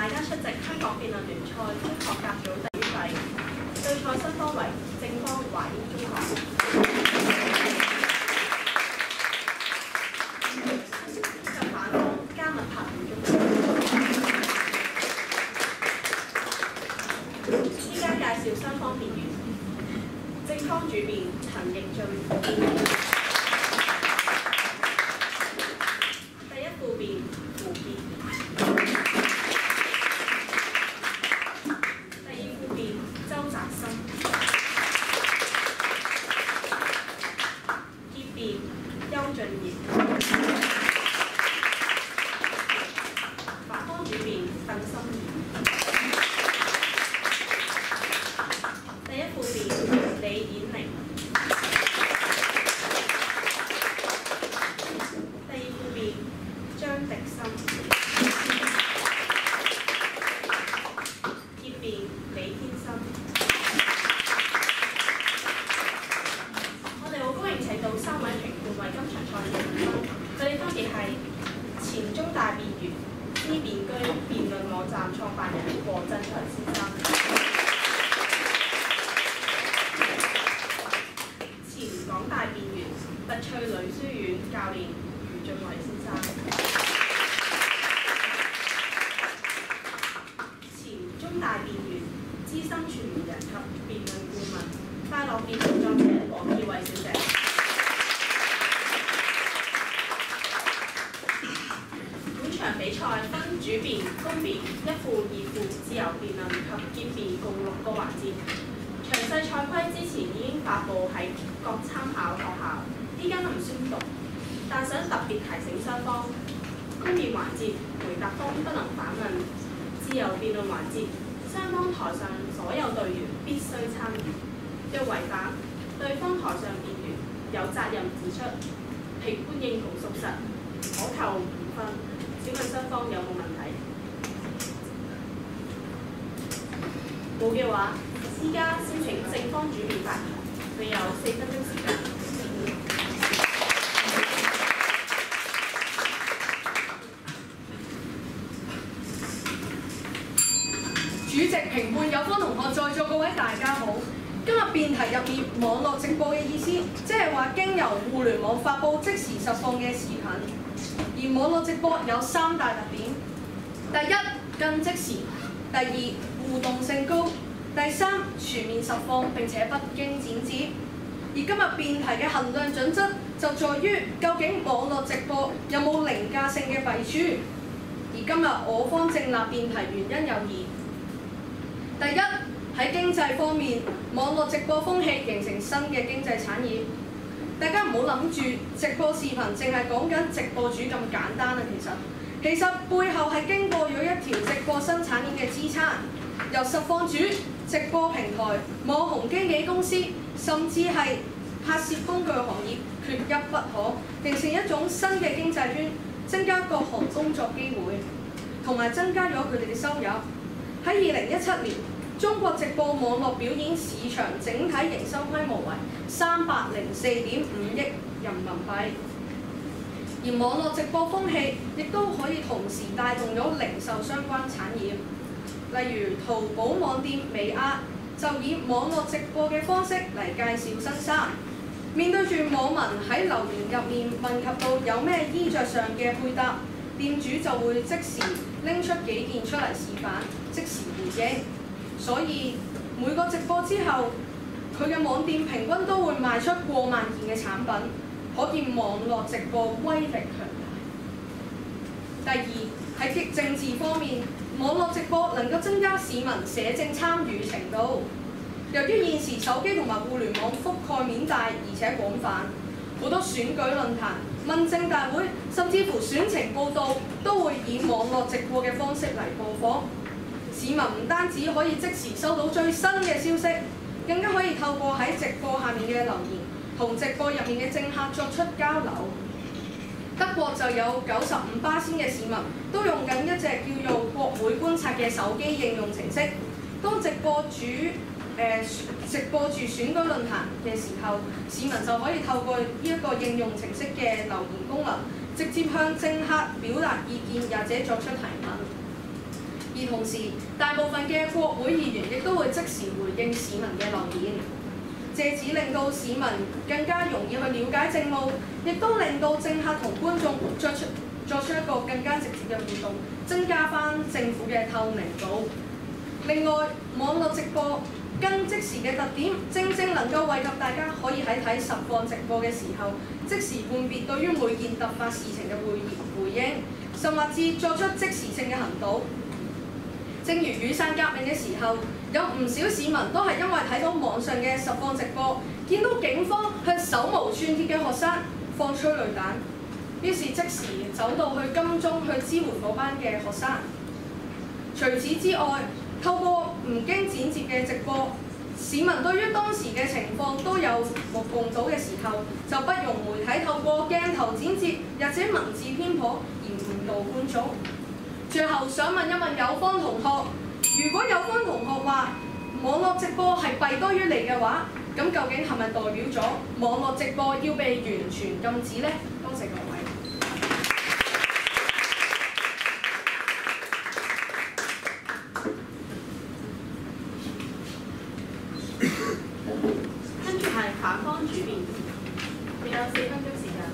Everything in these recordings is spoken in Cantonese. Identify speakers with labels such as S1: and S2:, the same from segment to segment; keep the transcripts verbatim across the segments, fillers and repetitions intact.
S1: 大家出席香港辯論聯賽中學甲組第一季，對賽雙方為正方華英中學。及反方加密柏園中學。依家介紹雙方辯員。正方主辯陳奕俊，第一副辯胡傑，第二副辯周澤森，結辯邱俊業，法方主辯鄧心怡，第一副辯李演玲，第二副辯張迪森，結辯李天生。我哋好高興請到三位評判為今場賽事評分，佢哋分別係前中大辯員知辯居辯論網站創辦人黃振才先生。港大辯員拔萃女書院教練余俊偉先生，前中大辯員資深傳媒人及辯論顧問快樂辯論作者黃綺慧小姐。本場比賽分主辯、公辯、一副、二副、自由辯論及結辯共六個環節。詳細賽規之前已經發布喺各參考學校，依家唔宣讀，但想特別提醒雙方，公辯環節回答方不能反問，自由辯論環節雙方台上所有隊員必須參與，若違反，對方台上辯員有責任指出，評判認同屬實，可扣五分。請問雙方有冇問題？冇嘅話，依家先請正方主辯發言，佢有四分鐘時間。
S2: 主席、評判、有方同學，在座各位大家好。今日辯題入面，網絡直播嘅意思，即係話經由互聯網發布即時實況嘅視頻。而網絡直播有三大特點：第一，更即時；第二，互動性高；第三，全面實況並且不經剪接。而今日辯題嘅衡量準則就在於究竟網絡直播有冇凌駕性嘅弊處。而今日我方正立辯題原因有二：第一，喺經濟方面，網絡直播風氣形成新嘅經濟產業。大家唔好諗住直播視頻淨係講緊直播主咁簡單啊！其實其實背後係經過咗一條直播新產業嘅支撐，由實況主、直播平台、網紅經紀公司，甚至係拍攝工具行業，缺一不可，形成一種新嘅經濟圈，增加各項工作機會，同埋增加咗佢哋嘅收入。喺二零一七年，中國直播網絡表演市場整體營收規模為三百零四點五億人民幣，而網絡直播風氣亦都可以同時帶動咗零售相關產業，例如淘寶網店美亞就以網絡直播嘅方式嚟介紹新衫。面對住網民喺留言入面問及到有咩衣着上嘅配搭，店主就會即時拎出幾件出嚟示範，即時回應。所以每個直播之後，佢嘅網店平均都會賣出過萬件嘅產品，可見網絡直播威力強大。第二，喺政治方面，網絡直播能夠增加市民社政參與程度。由於現時手機同埋互聯網覆蓋面大而且廣泛，好多選舉論壇、問政大會，甚至乎選情報導都會以網絡直播嘅方式嚟播放。市民唔單止可以即時收到最新嘅消息，更加可以透過喺直播下面嘅留言，同直播入面嘅政客作出交流。德國就有九十五巴仙嘅市民都用緊一隻叫做國會觀察嘅手機應用程式。當直播主誒、呃、直播住選舉論壇嘅時候，市民就可以透過呢一個應用程式嘅留言功能，直接向政客表達意見或者作出提問。而而同時，大部分嘅國會議員亦都會即時回應市民嘅留言，藉此令到市民更加容易去了解政務，亦都令到政客同觀眾作出作出一個更加直接嘅互動，增加翻政府嘅透明度。另外，網絡直播更即時嘅特點，正正能夠惠及大家可以喺睇實況直播嘅時候，即時判別對於每件突發事情嘅回回應，甚至作出即時性嘅行動。正如雨傘革命嘅時候，有唔少市民都係因為睇到網上嘅實況直播，見到警方向手無寸鐵嘅學生放催淚彈，於是即時走到去金鐘去支援嗰班嘅學生。除此之外，透過唔經剪接嘅直播，市民對於當時嘅情況都有目共睹嘅時候，就不容媒體透過鏡頭剪接或者文字偏頗而誤導觀眾。最後想問一問有方同學，如果有方同學話網絡直播係弊多於利嘅話，咁究竟係咪代表咗網絡直播要被完全禁止呢？多謝各位。
S1: 跟住係反方主辯，仲有四分鐘時間。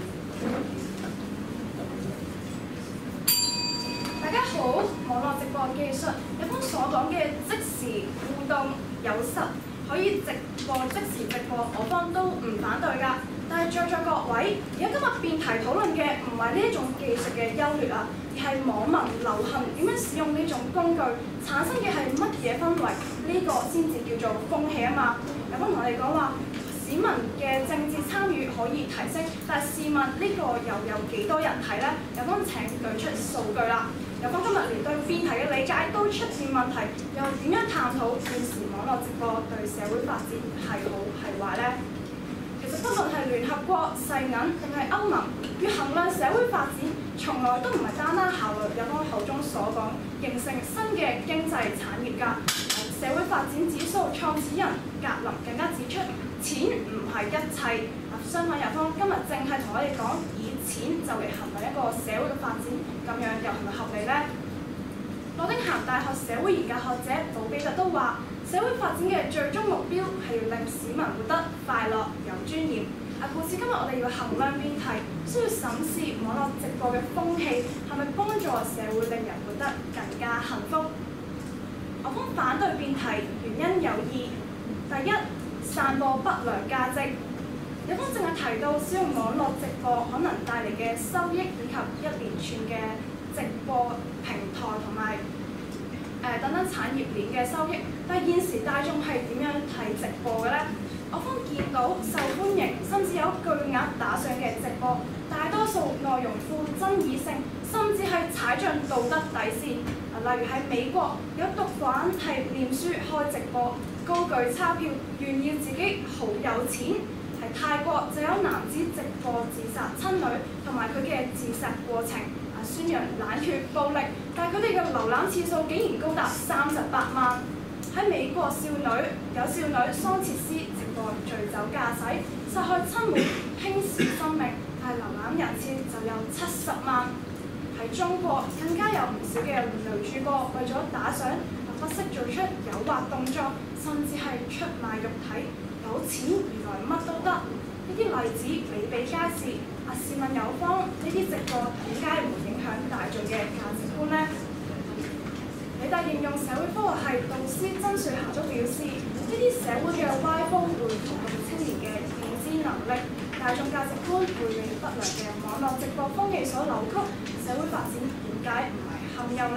S3: 大家好，網絡直播技術，有方所講嘅即時互動有實，可以直播即時直播，我方都唔反對㗎。但係在座各位，而家今日辯題討論嘅唔係呢一種技術嘅優劣啊，而係網民流行點樣使用呢種工具，產生嘅係乜嘢氛圍，呢、這個先至叫做風氣啊嘛。有方同我哋講話，市民嘅政治參與可以提升，但係試問呢個又有幾多人睇呢？有方請舉出數據啦。有方今日連對辯題嘅理解都出現問題，又點樣探討現時網絡直播對社會發展係好係壞呢？其實不論係聯合國、世銀定係歐盟，要衡量社會發展，從來都唔係單單考慮有方口中所講形成新嘅經濟產業㗎。社會發展指數創始人格林更加指出，錢唔係一切。相反，有方今日淨係同我哋講以錢就嚟衡量一個社會嘅發展，咁樣又係咪合理呢？諾丁咸大學社會研究學者杜比特都話，社會發展嘅最終目標係要令市民活得快樂有尊嚴。啊，故此今日我哋要衡量辯題，需要審視網絡直播嘅風氣係咪幫助社會令人活得更加幸福。我方反對辯題原因有二：第一，散播不良價值。有方淨係提到使用網絡直播可能帶嚟嘅收益，以及一連串嘅直播平台同埋誒等等產業鏈嘅收益。但係現時大眾係點樣睇直播嘅呢？我方見到受歡迎甚至有巨額打賞嘅直播，大多數內容富爭議性，甚至係踩進道德底線。例如喺美國有毒販係臉書開直播，高舉鈔票，炫耀自己好有錢。喺泰國就有男子直播自殺親女同埋佢嘅自殺過程，啊宣揚冷血暴力，但係佢哋嘅瀏覽次數竟然高達三十八萬。喺美國少女有少女桑切斯直播醉酒駕駛，殺害親妹，輕視生命，但係瀏覽人次就有七十萬。喺中國更加有唔少嘅女主播為咗打賞，不惜做出誘惑動作，甚至係出賣肉體。有錢原來乜都得，呢啲例子比比皆是。啊，試問有方呢啲直播點解會影響大眾嘅價值觀呢？理大應用社會科學系導師曾瑞霞都表示，呢啲社會嘅歪風會動搖青年嘅認知能力，大眾價值觀會被不良嘅網絡直播風氣所扭曲，社會發展點解唔係堪憂呢？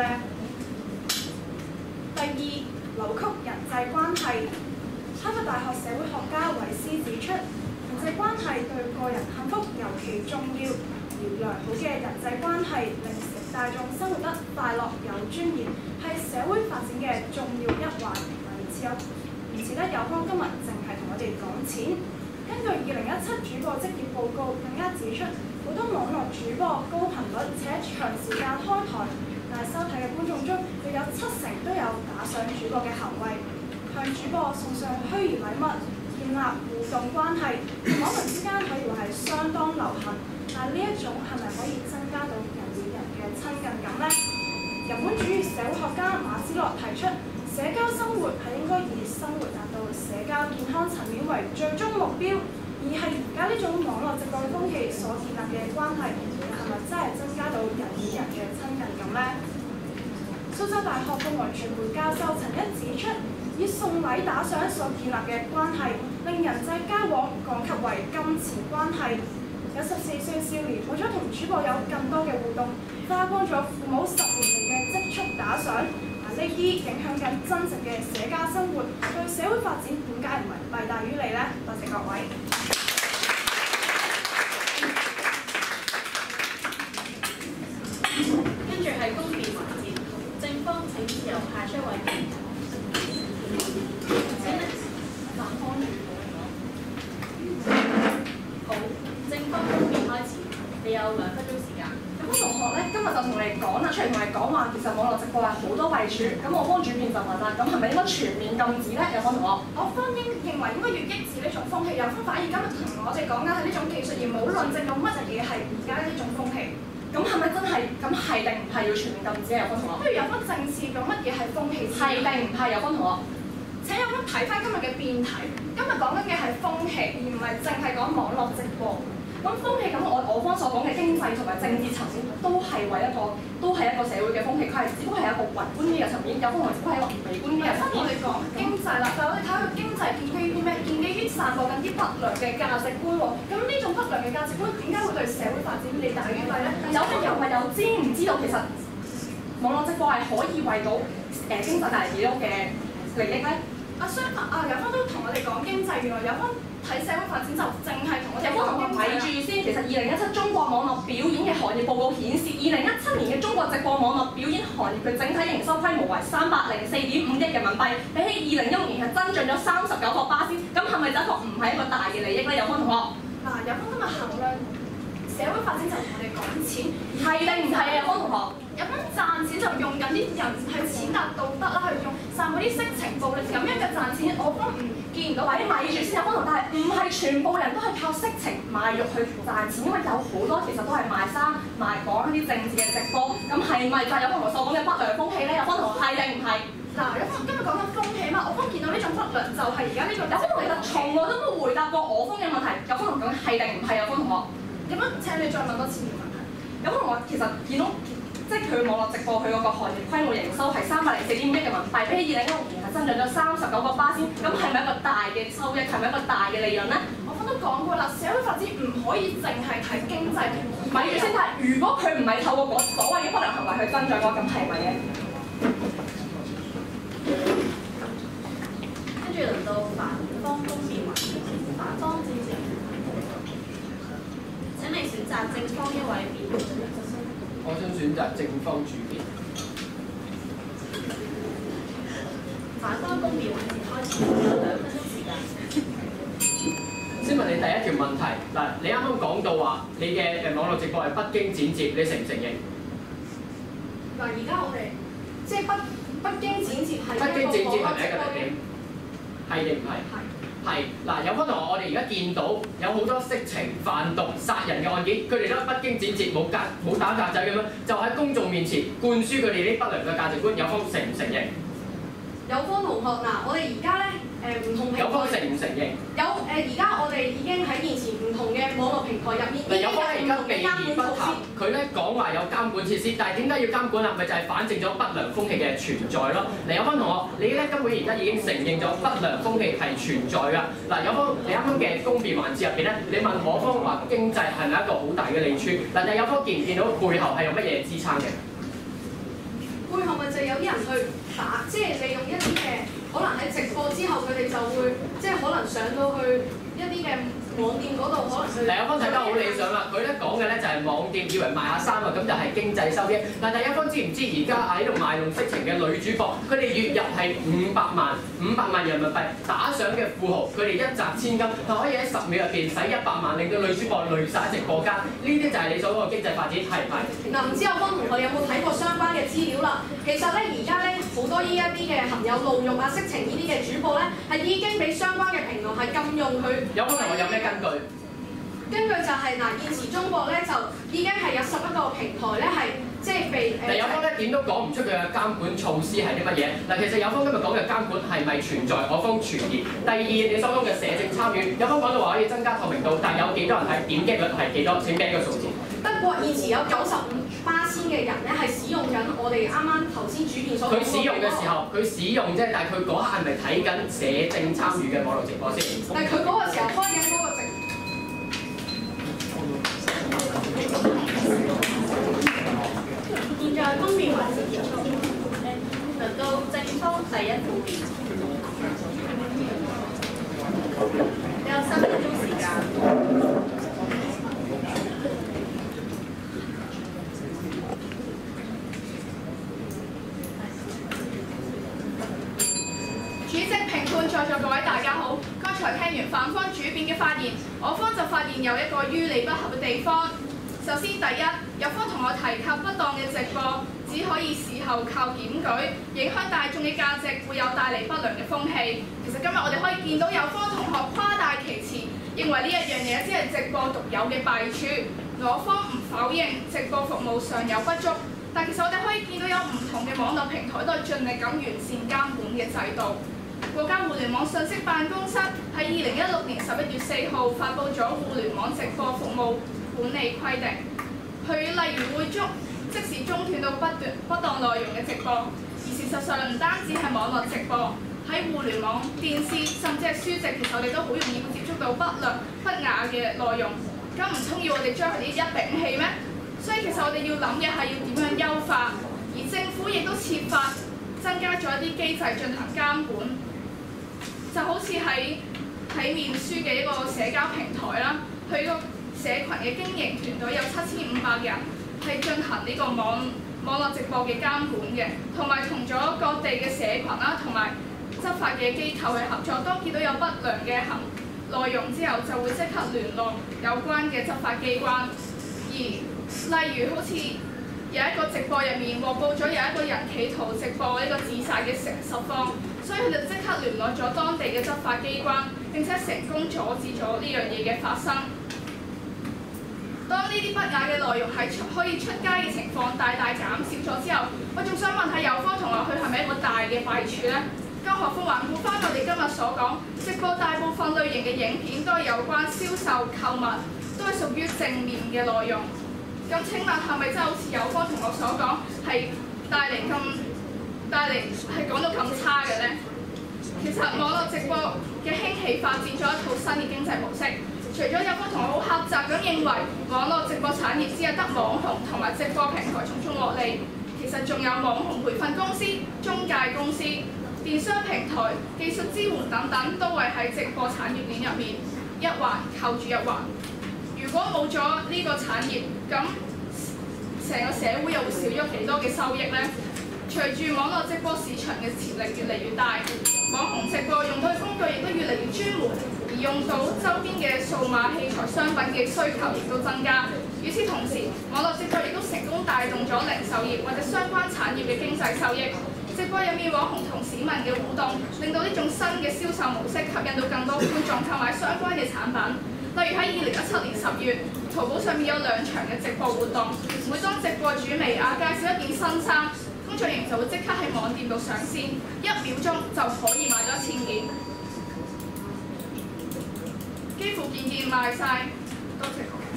S3: 第二，扭曲人際關係。哈佛大學社會學家韋斯指出，人際關係對個人幸福尤其重要，而良好嘅人際關係令大眾生活得快樂有尊嚴，係社會發展嘅重要一環。唔似有唔似得有方今日淨係同我哋講錢。根據二零一七主播職業報告更加指出，好多網絡主播高頻率且長時間開台，但係收睇嘅觀眾中，又有七成都有打賞主播嘅行為。向主播送上虛擬禮物，建立互動關係，同網民之間可以話係相當流行。但係呢一種係咪可以增加到人與人嘅親近感呢？日本主義社會學家馬斯家呢種網絡直播嘅風氣所建立嘅關係，係咪真係增加到人與人嘅親近感呢？蘇州大學公共傳媒教授陳一指出，以送禮打賞所建立嘅關係，令人際交往降級為金錢關係。有十四歲少年為咗同主播有更多嘅互動，花光咗父母十年嚟嘅積蓄打賞。嗱，呢啲影響緊真實嘅社交生活，對社會發展點解唔係弊大於利呢？多謝各位。
S1: 跟住係公辯環節，正方請由下出位辯。請男方主導。好，正方公辯開始，你有兩分鐘時間。
S2: 咁同學咧，今日就同你講啦，出嚟同你講話，其實網絡直播係好多弊處。咁我方主辯就問啦，咁係咪應該全面禁止咧？有方同學，
S3: 我方應認為應該要抑制呢種風氣，有方反而今日同我哋講緊係呢種技術，而冇論證到乜嘢係而家呢種風氣。
S2: 咁係咪真係？咁係定唔係要全面禁止啊？有方同學，
S3: 不如有方正視咗乜嘢係風氣先。
S2: 係定唔係？有方同學，
S3: 請有方睇翻今日嘅辯題，今日講緊嘅係風氣，而唔係淨係講網絡直播。咁風氣咁，我我方所講嘅經濟同埋政治層面都係為一個，都係一個社會嘅風氣，佢係只不過係一個宏觀啲嘅層面，有方同學只不過係一個微觀啲嘅層面。 我哋講經濟啦，但係我哋睇下經濟建基於啲咩？建基於散播緊啲不良嘅價值觀喎。咁呢種不良嘅價值觀點解會對社會發展利大於弊咧？
S2: 有方又咪又知唔知道其實網絡直播係可以為到誒經濟帶嚟幾多嘅利益咧？
S3: 啊，相反啊，有方都同我哋講經濟，原來有方睇社會發展就淨係同我哋
S2: 有方同學睇住先，其實二零一七中國網絡表演嘅行業報告顯示，二零一七年嘅中國直播網絡表演行業嘅整體營收規模為三百零四點五億人民幣，比起二零一六年係增長咗三十九個巴仙。咁係咪就一個唔係一個大嘅利益咧？有方同學，
S3: 嗱，有方今日衡量社會發展就同我哋講錢，
S2: 係定唔係啊？有方同學？
S3: 有方賺錢就用緊啲人去踐踏道德啦，去用散嗰啲色情暴力咁樣嘅賺錢，我方唔見唔到。喂，咪住先，有方同學，但係唔係全部人都係靠色情賣肉去賺錢，因為有好多其實都係賣衫、賣講一啲政治嘅直播，咁係咪就係有方同學所講嘅不良風氣咧？有方同學係定唔係？ 嗱，有方今日講緊風氣嘛，我方見到呢種不良就係而家呢個。
S2: 有方同學其實從來都冇回答過我方嘅問題，有方同學講係定唔係？有方同學，
S3: 咁樣請你再問多次條問題。
S2: 有方同學其實見到。即係佢網絡直播，佢嗰個行業規模營收係三百零四點五億人民幣，比起二零一六年係增長咗三十九個巴仙。咁係咪一個大嘅收益？係咪一個大嘅利潤咧？
S3: 我方都講過啦，社會發展唔可以淨係睇經濟。
S2: 咪住先睇，如果佢唔係透過嗰所謂嘅不良行為去增長嘅話，咁係咪嘅？
S1: 跟住輪到反方公辯環節，反方正正，請你選擇正方一位辯護人。
S4: 我想選擇正方主辯。
S1: 反方公辯環節開始，有兩分鐘時間。
S4: 先問你第一條問題，嗱，你啱啱講到話你嘅誒網絡直播係不經剪接，你承唔承認？
S2: 嗱，而家我哋即係不不經剪接係
S4: 不經剪接係咪一個特點？係定唔係？
S2: 係。
S4: 係嗱，有方同學，我哋而家見到有好多色情、販毒、殺人嘅案件，佢哋都係不經剪接，冇格冇打格仔咁樣，就喺公眾面前灌輸佢哋啲不良嘅價值觀。有方承唔承認？
S2: 有方同學，嗱，我哋而家咧誒唔同平台。
S4: 有方承唔承認？
S2: 有誒，而家我哋已經喺現時唔同嘅網絡平台入面，已經
S4: 有方而家避而不談，佢咧講話有監管設施，但係點解要監管啊？咪就係反證咗不良風氣嘅存在咯。嗱，有方同學，你咧根本而家已經承認咗不良風氣係存在㗎。嗱，有方你啱啱嘅公辯環節入邊咧，你問我方話經濟係咪一個好大嘅利處？嗱，但有方見唔見到背後係用乜嘢支撐嘅？
S2: 背後咪就有啲人去打，即係利用一啲嘅，可能喺直播之後，佢哋就會即係可能上到去一啲嘅網店嗰度，可能去。第一
S4: 方睇得好理想啦，佢咧講嘅咧就係網店以為賣下衫啊，咁就係經濟收益。但第一方知唔知而家喺度賣弄色情嘅女主播，佢哋月入係五百萬，五百萬人民幣打賞嘅富豪，佢哋一擲千金，係可以喺十秒入邊使一百萬，令到女主播累晒直播間。呢啲就係你所講嘅經濟發展，係唔係？
S2: 嗱，唔知有方同學有冇睇過相關嘅資料啦？其實咧，而家咧好多呢一啲嘅含有露肉啊、色情呢啲嘅主播咧，係已經俾相關嘅平台係禁用佢。
S4: 有方同學有咩根據？
S2: 根據就係、是、嗱，現時中國咧就已經係有十一個平台咧係即係被誒。
S4: 有方咧點都講唔出佢嘅監管措施係啲乜嘢。嗱，其實有方今日講嘅監管係咪存在，我方存疑。第二，你所講嘅社政參與，有方講到話可以增加透明度，但係有幾多人睇，點擊率係幾多？請俾一個數字。
S2: 德國現時有九十五巴仙嘅人咧係使用緊我哋啱啱頭先主編所講。
S4: 佢使用嘅時候，佢使用啫，但係佢嗰刻係咪睇緊社政參與嘅網絡直播先？
S2: 但係佢嗰個時候開緊嗰個直。
S1: 現在公辯環節結束，輪到正方第一副辯，你有三分鐘時間。
S3: 主席、評判、在座各位大家好，剛才聽完反方主辯嘅發言，我方就發現有一個於理不合嘅地方。首先，第一，有方同我提及不當嘅直播只可以事後靠檢舉，影響大眾嘅價值，會有帶嚟不良嘅風氣。其實今日我哋可以見到有方同學誇大其詞，認為呢一樣嘢只係直播獨有嘅弊處。我方唔否認直播服務上有不足，但其實我哋可以見到有唔同嘅網絡平台都係盡力咁完善監管嘅制度。國家互聯網信息辦公室喺二零一六年十一月四號發布咗互聯網直播服務管理規定，佢例如會中即時中斷到不斷不當內容嘅直播，而事實上唔單止係網絡直播，喺互聯網、電視甚至係書籍，其實我哋都好容易會接觸到不良不雅嘅內容。咁唔通要我哋將佢哋一摒棄咩？所以其實我哋要諗嘅係要點樣優化，而政府亦都設法增加咗一啲機制進行監管，就好似喺喺面書嘅一個社交平台啦，佢個社群嘅經營團隊有七千五百人，係進行呢個網網絡直播嘅監管嘅，同埋同咗各地嘅社群啦，同埋執法嘅機構去合作。當見到有不良嘅行內容之後，就會即刻聯絡有關嘅執法機關。而例如好似有一個直播入面獲報咗有一個人企圖直播呢個自殺嘅誠實方，所以佢就即刻聯絡咗當地嘅執法機關，並且成功阻止咗呢樣嘢嘅發生。當呢啲不雅嘅內容喺可以出街嘅情況大大減少咗之後，我仲想問下有方同學，佢係咪一個大嘅弊處呢？更何況環顧翻我哋今日所講，直播大部分類型嘅影片都係有關銷售、購物，都係屬於正面嘅內容。咁請問係咪真係好似有方同學所講，係帶嚟咁帶嚟係講到咁差嘅呢？其實網絡直播嘅興起發展咗一套新嘅經濟模式。除咗有方同學好狹窄咁認為網絡直播產業只係得網紅同埋直播平台從中獲利，其實仲有網紅培訓公司、中介公司、電商平台、技術支援等等，都會喺直播產業鏈入面一環扣住一環。如果冇咗呢個產業，咁成個社會又會少咗幾多嘅收益呢？隨住網絡直播市場嘅潛力越嚟越大，網紅直播用到嘅工具亦都越嚟越專門，而用到周邊嘅數碼器材商品嘅需求亦都增加。與此同時，網絡直播亦都成功帶動咗零售業或者相關產業嘅經濟收益。直播入面網紅同市民嘅互動，令到呢種新嘅銷售模式吸引到更多觀眾購買相關嘅產品。例如喺二零一七年十月，淘寶上面有兩場嘅直播活動，每當直播主美亞介紹一件新衫，工作人員就會即刻喺網店度上線，一秒鐘就可以賣咗一千件，幾乎件件賣晒。多謝各位。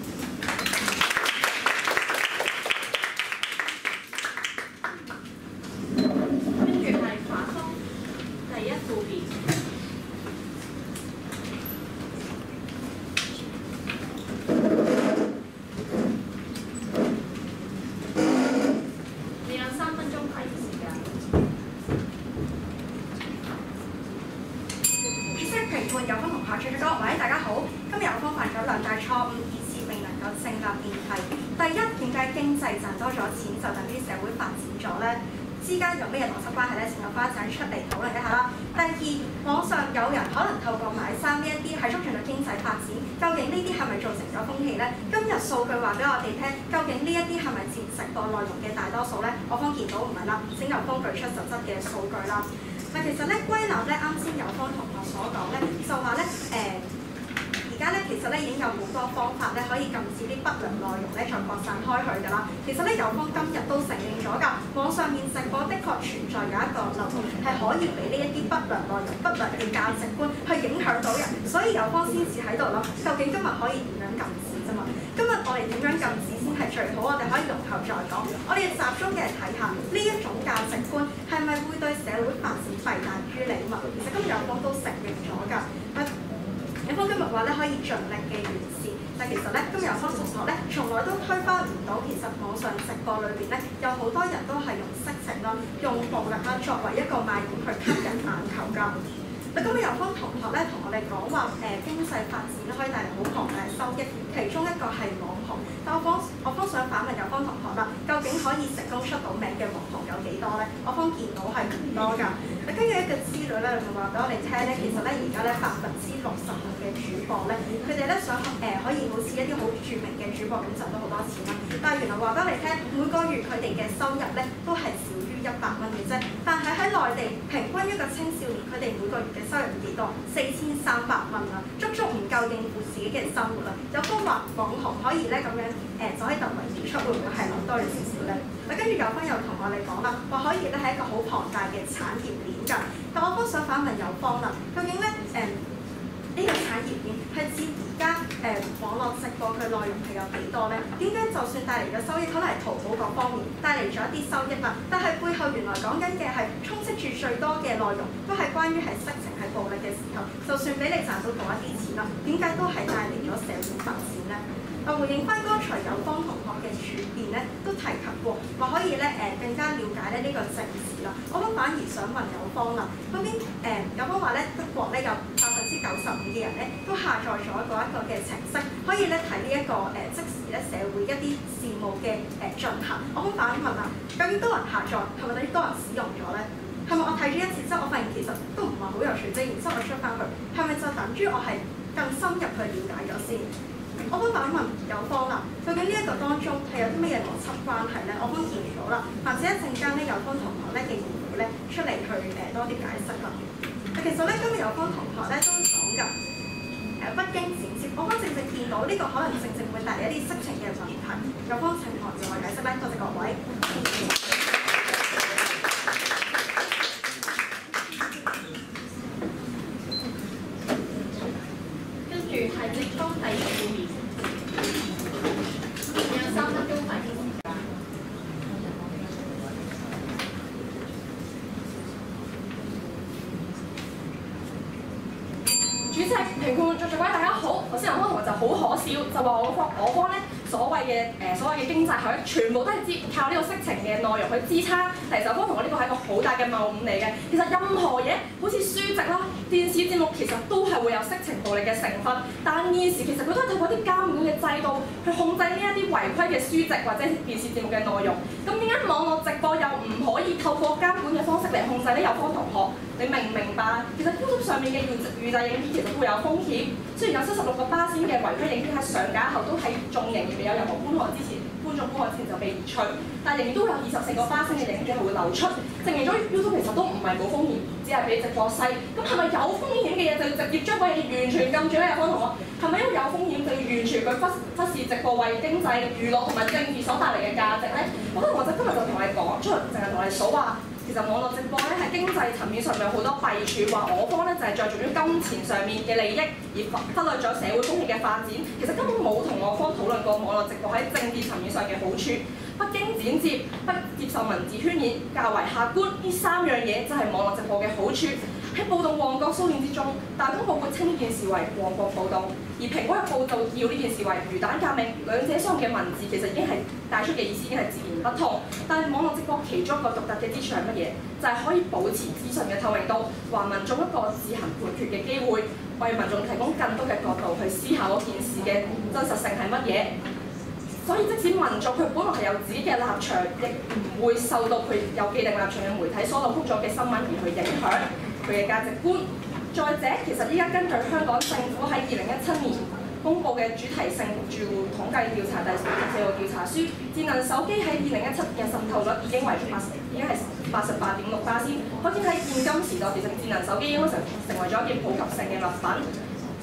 S1: 跟住係反方第一副辯。
S5: 之間有咩邏輯關係咧？請有花仔出嚟討論一下啦。第二，網上有人可能透過買衫呢一啲係促進到經濟發展，究竟呢啲係咪造成咗風氣咧？今日數據話俾我哋聽，究竟呢一啲係咪佔直播內容嘅大多數咧？我方見到唔係啦，請有方舉出實質嘅數據啦。嗱，其實咧歸納咧，啱先有方同學所講咧，就話咧誒。而而家咧其實咧已經有好多方法咧可以禁止啲不良內容咧再擴散開去㗎啦。其實咧友方今日都承認咗㗎，網上面直播的確存在有一個漏洞，係可以俾呢一啲不良內容、不良嘅價值觀去影響到人，所以友方先至喺度諗，究竟今日可以點樣禁止啫嘛？今日我哋點樣禁止先係最好？我哋可以容後再講。我哋集中嘅睇下呢一種價值觀係咪會對社會發展弊大於利嘛？其實今日友方都承認咗㗎。友方今日話咧可以盡力嘅完善，但其實咧今日友方同學咧從來都推翻唔到，其實網上直播裏邊咧有好多人都係用色情啦、用暴力啦作為一個賣點去吸引眼球㗎。嗱，今日友方同學咧同我哋講話誒經濟發展咧可以帶嚟好龐大嘅收益，其中一個係網紅。但我方我方想反問友方同學啦，究竟可以成功出到名嘅網紅有幾多咧？我方見到係唔多㗎。嗱，根據一個資料咧，就話俾我哋聽咧，其實咧而家咧百分之六十五嘅主播咧，佢哋咧想誒、呃、可以好似一啲好著名嘅主播咁賺到好多錢啦。但係原來話俾我哋聽，每個月佢哋嘅收入咧都係少於一百蚊嘅啫。但係喺內地平均一個青少年，佢哋每個月嘅收入幾多？四千三百蚊啊，足足唔夠應付自己嘅生活啦。有方話網紅可以咧咁樣誒就可以突圍而出，會唔會係諗多咗少少咧？嗱，跟住友方又同我哋講啦，話可以咧係一個好龐大嘅產業鏈㗎。但我都想反問友方啦，究竟咧誒呢個產業鏈係指而家誒網絡直播佢內容係有幾多咧？點解就算帶嚟嘅收益，可能係淘寶各方面帶嚟咗一啲收益啦，但係背後原來講緊嘅係充斥住最多嘅內容，都係關於係色情係暴力嘅時候，就算俾你賺到嗰一啲錢啦，點解都係帶嚟咗社會發展咧？啊，回應翻剛才友方同學嘅處辯咧，都提及過話可以咧誒、呃、更加了解咧呢個政治啦。我都反而想問友方啦，究竟誒友方話咧德國咧有百分之九十五嘅人咧都下載咗嗰一個嘅程式，可以咧睇呢一個誒、呃、即時咧社會一啲事務嘅誒進行。我都反問啊，究竟多人下載係咪等於多人使用咗咧？係咪我睇咗一次之後，我發現其實都唔係好有趣啫，然之後我出翻去，係咪就等於我係更深入去了解咗先？我都反問友方啦，究竟呢一個當中係有啲乜嘢邏輯關係咧？我方見唔到啦，或者一陣間咧友方同學咧嘅研究咧出嚟去誒、呃、多啲解釋啦。其實咧今日友方同學咧都講㗎誒不經剪接，我方正正見到呢個可能正正會帶嚟一啲色情嘅問題。友方請學自我解釋咧，多謝各位。
S1: 係直方第二個面，有三分鐘發言時間。
S6: 主席、評判、在座各位大家好，頭先友方同學就好可笑，就話我方我方咧所謂嘅誒、呃、所謂嘅經濟學，全部都係支靠呢個色情嘅內容去支撐。其實友方同學呢個係一個好大嘅謬誤嚟嘅。其實任何嘢好似書籍啦、電視節目，其實都係會有色情暴力嘅成分。但現時其實佢都係透過啲監管嘅制度去控制呢一啲違規嘅書籍或者電視節目嘅內容。咁點解網絡直播又唔可以透過監管嘅方式嚟控制呢？友方同學，你明唔明白？其實 YouTube 上面嘅預預製影片其實都會有風險。雖然有七十六個巴仙嘅違規影片喺上架後都喺眾仍然未有任何觀看之前，觀眾觀看之前就被移除，但仍然都有二十四個巴仙嘅影片係會流出，證明咗 YouTube 其實都唔係冇風險，只係比直播細。咁係咪有風險嘅嘢就要直接將嗰嘢完全禁住咧？友方同學，係咪因為有風險就要完全去忽忽視直播為經濟、娛樂同埋政治所帶嚟嘅價值咧？我同學就今日就同你講出嚟，淨係同你數話。其實網絡直播咧喺經濟層面上面有好多弊處，話我方咧就係着重於金錢上面嘅利益，而忽忽略咗社會風氣嘅發展。其實根本冇同我方討論過網絡直播喺政治層面上嘅好處，不經剪接、不接受文字渲染、較為客觀，呢三樣嘢就係網絡直播嘅好處。喺報導旺角騷亂之中，大公報會稱呢件事為旺角暴動，而蘋果嘅報導叫呢件事為魚蛋革命，兩者相同嘅文字其實已經係帶出嘅意思已經係截然不同。但係網絡直播其中一個獨特嘅之處係乜嘢？就係、是、可以保持資訊嘅透明度，還民眾一個自行判決嘅機會，為民眾提供更多嘅角度去思考嗰件事嘅真實性係乜嘢。所以即使民眾佢本來係有自己嘅立場，亦唔會受到佢有既定立場嘅媒體所錄咗嘅新聞而去影響佢嘅價值觀。再者，其實依家根據香港政府喺二零一七年公佈嘅主題性住戶統計調查第十四號調查書，智能手機喺二零一七嘅滲透率已經為八十，已經係八十八點六巴仙。可見喺現今時代，其實智能手機應該成成為咗一件普及性嘅物品。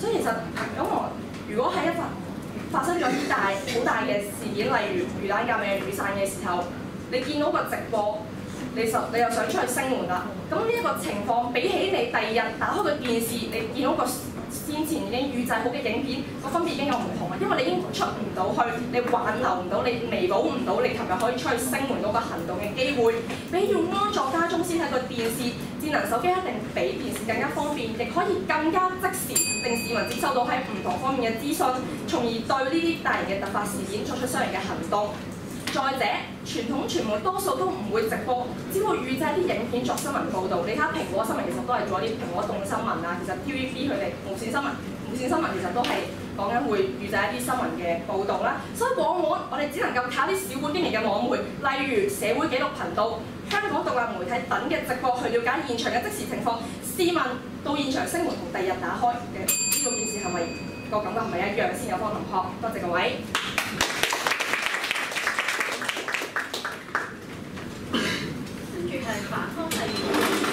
S6: 所以其實咁我如果喺一發發生咗啲大好大嘅事件，例如魚蛋革命、雨傘嘅時候，你見到個直播，你就你又想出去聲援啦。咁呢一個情況比起你第二日打開個電視，你見到個先前已經預製好嘅影片，個分別已經有唔同啦。因為你已經出唔到去，你挽留唔到，你彌補唔到你琴日可以出去聲援嗰個行動嘅機會。比要安坐家中先睇個電視，智能手機一定比電視更加方便，亦可以更加即時令市民接收到喺唔同方面嘅資訊，從而對呢啲大型嘅突發事件作出相應嘅行動。再者，傳統傳媒多數都唔會直播，只會預製啲影片作新聞報導。你睇下蘋果新聞其實都係做一啲蘋果動新聞啊，其實 T V B 佢哋無線新聞、無線新聞其實都係講緊會預製一啲新聞嘅報導啦。所以往往我哋只能夠靠啲小本經營嘅網媒，例如社會紀錄頻道、香港獨立媒體等嘅直播去了解現場嘅即時情況。試問到現場聲援同第二日打開嘅呢個件事係咪個感覺唔係一樣先？有方同學，多謝各位。
S1: 反方第二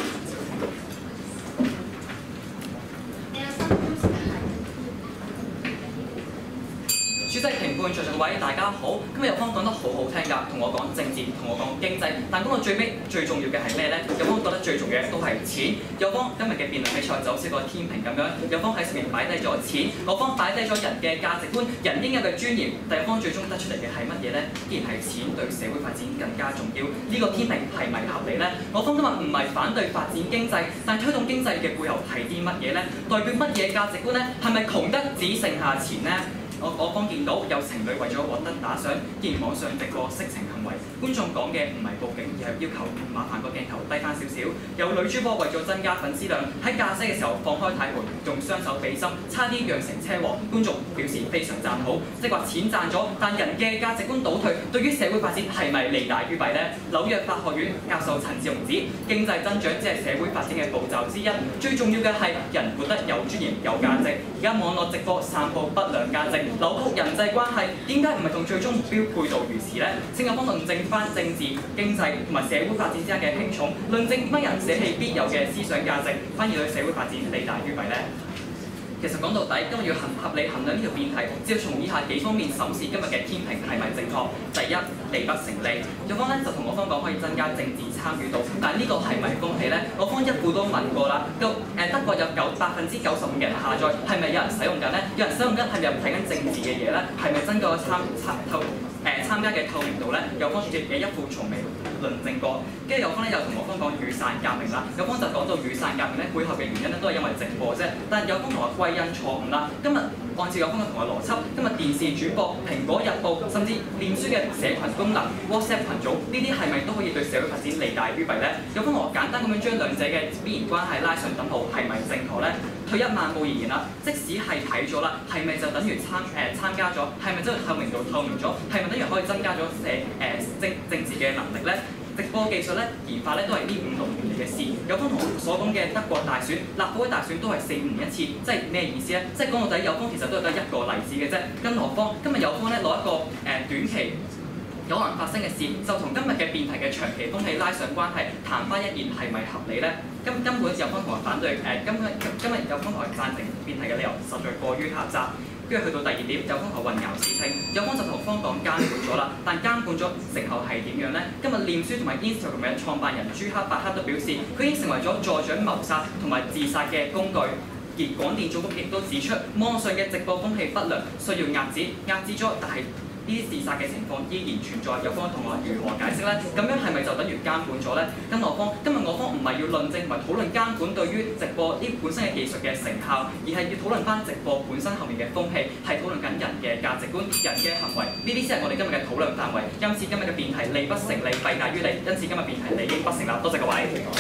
S7: 主席、評判、在座各位，大家好。今日有方講得好好聽㗎，同我講政治，同我講經濟，但講到最尾最重要嘅係咩呢？有方覺得最重要嘅都係錢。有方今日嘅辯論比賽就好似個天平咁樣，有方喺上面擺低咗錢，我方擺低咗人嘅價值觀、人應有嘅尊嚴，但有方最終得出嚟嘅係乜嘢呢？依然係錢對社會發展更加重要。呢、這個天平係咪合理呢？我方今日唔係反對發展經濟，但推動經濟嘅背後係啲乜嘢呢？代表乜嘢價值觀呢？係咪窮得只剩下錢呢？我我方見到有情侶為咗獲得打賞，竟然網上直播色情行為。觀眾講嘅唔係報警，而係要求麻煩個鏡頭低翻少少。有女主播為咗增加粉絲量，喺駕駛嘅時候放開軚盤，用雙手比心，差啲釀成車禍。觀眾表示非常讚好，即係話錢賺咗，但人嘅價值觀倒退，對於社會發展係咪利大於弊呢？紐約法學院教授陳志雄指，經濟增長只係社會發展嘅步驟之一，最重要嘅係人活得有尊嚴、有價值。而家網絡直播散佈不良價值，扭曲人際關係，點解唔係同最終目標背道而馳呢？請有方論證翻政治、經濟同埋社會發展之間嘅輕重，論證乜人捨棄必有嘅思想價值，反而對社會發展利大於弊呢？其實講到底，今日要衡合理衡量呢條辯題，只要從以下幾方面審視今日嘅天平係咪正確。第一，利不成利。有方咧就同我方講可以增加政治參與度，但係呢個係咪風氣咧？我方一顧都問過啦，個誒德國有九百分之九十五嘅人下載，係咪有人使用緊咧？有人使用緊係咪又睇緊政治嘅嘢咧？係咪增加咗參參透誒參加嘅透明度咧？有方主席嘅一副從未論證過，跟住有方咧又同我方講雨傘革命啦，有方就講到雨傘革命咧背後嘅原因咧都係因為直播啫，但係有方同我歸因錯誤啦。今日按照有方嘅同學邏輯，今日電視主播、蘋果日報甚至臉書嘅社群功能、WhatsApp 群組呢啲係咪都可以對社會發展利大於弊咧？有方同學簡單咁樣將兩者嘅必然關係拉上等號，係咪正確咧？退一萬步而言啦，即使係睇咗啦，係咪就等於參誒、呃、參加咗？係咪真係透明度透明咗？係咪等於可以增加咗社誒政政治嘅能力咧？直播技術咧研發咧都係呢五六年嚟嘅事。有方同學所講嘅德國大選、立法會大選都係四五年一次，即係咩意思咧？即係講到底，有方其實都係得一個例子嘅啫。跟何方今日有方咧攞一個誒、呃、短期有可能發生嘅事，就同今日嘅辯題嘅長期風氣拉上關係，談翻一言係咪合理咧？根根本有方同學反對誒，今日今日有方同學贊成辯題嘅理由實在過於狹窄。跟住去到第二點，有方同學混淆視聽，有方就同方講監管咗啦，但監管咗成效係點樣咧？今日臉書同埋 Instagram 嘅創辦人朱克伯克都表示，佢已經成為咗助長謀殺同埋自殺嘅工具。而廣電總局亦都指出，網上嘅直播風氣不良，需要壓止，壓止咗，但係呢啲自殺嘅情況依然存在。有方同學如何解釋咧？咁樣係咪就等於監管咗咧？跟我方今日我方唔係要論證同埋討論監管對於直播呢本身嘅技術嘅成效，而係要討論翻直播本身後面嘅風氣，係討論緊人嘅價值觀、人嘅行為，呢啲先係我哋今日嘅討論範圍。因此今日嘅辯題利不成利，弊大於利，因此今日辯題理應不成立。多謝各位。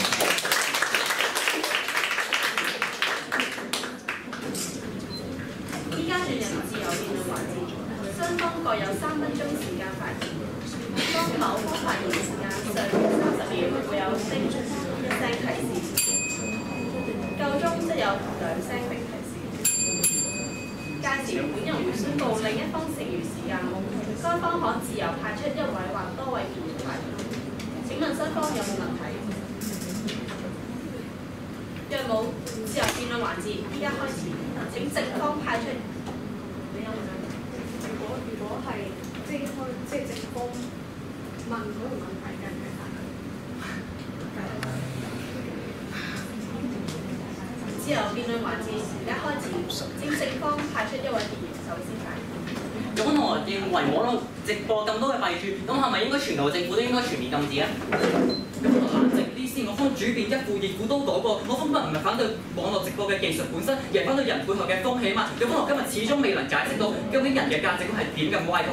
S1: 依家進入自由辯論環節，雙方各有三分鐘時間發言。當某方發言時間上三十秒，會有叮一聲提示；夠鐘即有兩聲並提示。屆時本人會宣佈另一方剩餘時間，該方可自由派出一位或多位議員發言。請問雙方有冇問題？若冇，自由辯論環節依家開始。請請正方派出。
S2: 如果如果係即係開即係正方問嗰條問題嘅唔係答佢。
S1: 之後辯論環節而家開始，請正方派出一位議員首先發言。
S8: 有冇同學認為網絡直播咁多嘅弊處，咁係咪應該全球政府都應該全面禁止咧？
S7: 咁我冷靜啲先，我方主辯一副二副都講過，我方今日唔係反對網絡直播嘅技術本身，而係反對人背後嘅風氣嘛。有方學今日始終未能解釋到究竟人嘅價值觀係點咁歪曲。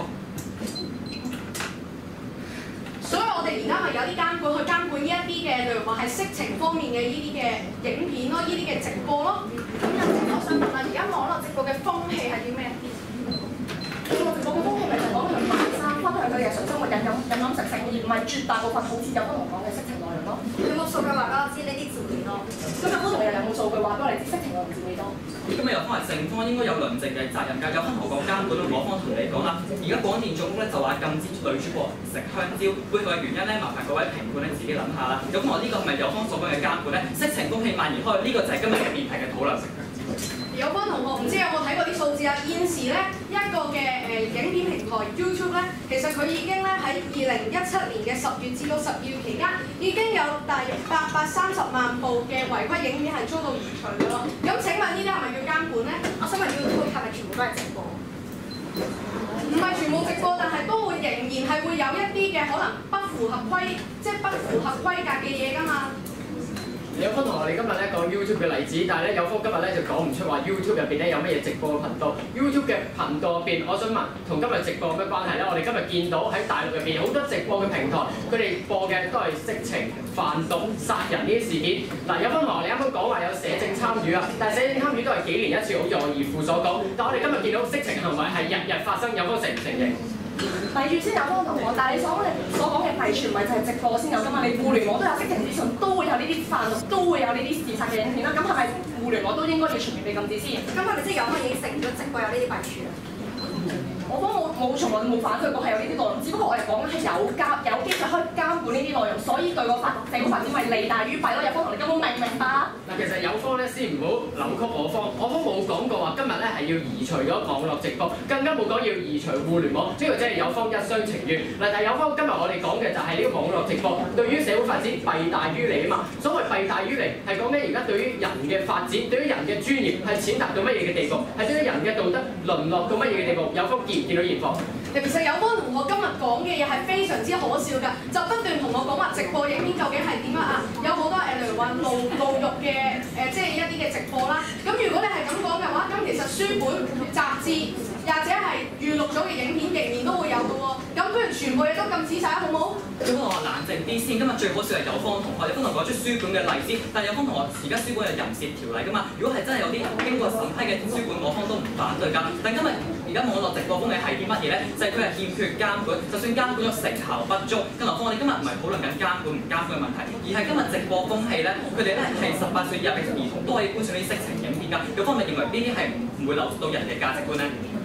S2: 所以我哋而家咪有啲監管去監管呢一啲嘅，例如話係色情方面嘅呢啲嘅影片咯，呢啲嘅直播咯。
S3: 咁有啲我想問啦，而家網絡直播嘅風氣係啲咩？
S6: 網絡直播嘅風氣咪就係講佢賣衫，分享佢日常生活飲飲飲飲食食，而唔係絕大部分好似有方同講嘅色情內容咯。
S5: 有冇數據話俾我知呢啲佔幾多？
S6: 咁有方同又有冇數據話俾我哋知色情內容佔幾多？
S7: 咁啊，有方係正方應該有論證嘅責任㗎，有方同我講監管，我方同你講啦。而家廣電總局咧就話禁止女主播食香蕉，背後嘅原因咧，麻煩各位評判咧自己諗下啦。咁我呢個係咪有方所講嘅監管咧？色情風氣蔓延開，呢、這個就係今日嘅辯題嘅討論。
S2: 有班同學唔知有冇睇過啲數字啊？現時咧一個嘅誒、呃、影片平台 YouTube 咧，其實佢已經咧喺二零一七年嘅十月至到十二月期間，已經有大約八百三十萬部嘅違規影片係遭到移除嘅咯。咁請問呢啲係咪叫監管咧？
S3: 我想問 YouTube 係咪全部都係直播？
S2: 唔係全部直播，但係都會仍然係會有一啲嘅可能不符合規，即係不符合規格嘅嘢㗎嘛。
S4: 有方同學，我哋今日咧講 YouTube 嘅例子，但係咧有方今日咧就講唔出話 YouTube 入邊咧有乜嘢直播嘅頻道。YouTube 嘅頻道入邊，我想問同今日直播有咩關係咧？我哋今日見到喺大陸入邊好多直播嘅平台，佢哋播嘅都係色情、販毒、殺人呢啲事件。嗱，有方同學，你啱啱講話有社政參與啊，但係社政參與都係幾年一次，好似我義父所講。但係我哋今日見到色情行為係日日發生，有方承唔承認？
S6: 例如先有方同學，但係你所講所講嘅弊處唔係就係直播先有㗎嘛？你互聯網都有色情資訊，都會有呢啲販毒，都會有呢啲自殺嘅影片啦。咁係咪互聯網都應該要全面被禁止先？
S5: 咁係咪即係有乜已經承認咗直播有呢啲弊處啊？
S6: 我方冇冇從來冇反對過係有呢啲內容，只不過我哋講緊係有監有機制可以監管呢啲內容，所以對個發社會發展咪利大於弊咯。有方同你根本明唔明白啊？
S4: 嗱，其實有方咧先唔好扭曲我方，我方冇講過話今日咧係要移除咗網絡直播，更加冇講要移除互聯網，呢個即係有方一廂情願。嗱，但係有方今日我哋講嘅就係呢個網絡直播對於社會發展弊大於利啊嘛。所謂弊大於利係講緊而家對於人嘅發展，對於人嘅專業係踐踏到乜嘢嘅地步，係對於人嘅道德淪落到乜嘢嘅地步。有方見唔見到現況？
S2: 其實有方同學今日講嘅嘢係非常之可笑㗎，就不斷同我講話直播影片究竟係點樣啊？有好多誒，例如話露露肉嘅誒，即係一啲嘅直播啦。咁如果你係咁講嘅話，咁其實書本、雜誌或者係預錄咗嘅影片仍然都會有嘅喎。咁不如全部嘢都禁止晒，好唔好？
S7: 有方同學冷靜啲先，今日最好笑係有方同學，有方同學講出書本嘅例子，但係有方同學而家書本有淫褻條例㗎嘛？如果係真係有啲經過審批嘅書本，我方都唔反對㗎。但今日而家網絡直播風氣係啲乜嘢咧？就係佢係欠缺監管，就算監管咗成效不足。更何況我哋今日唔係討論緊監管唔監管嘅問題，而係今日直播風氣咧，佢哋咧係十八歲以下嘅兒童都可以觀賞啲色情影片㗎。有方咪認為呢啲係唔會流失到人嘅價值觀咧？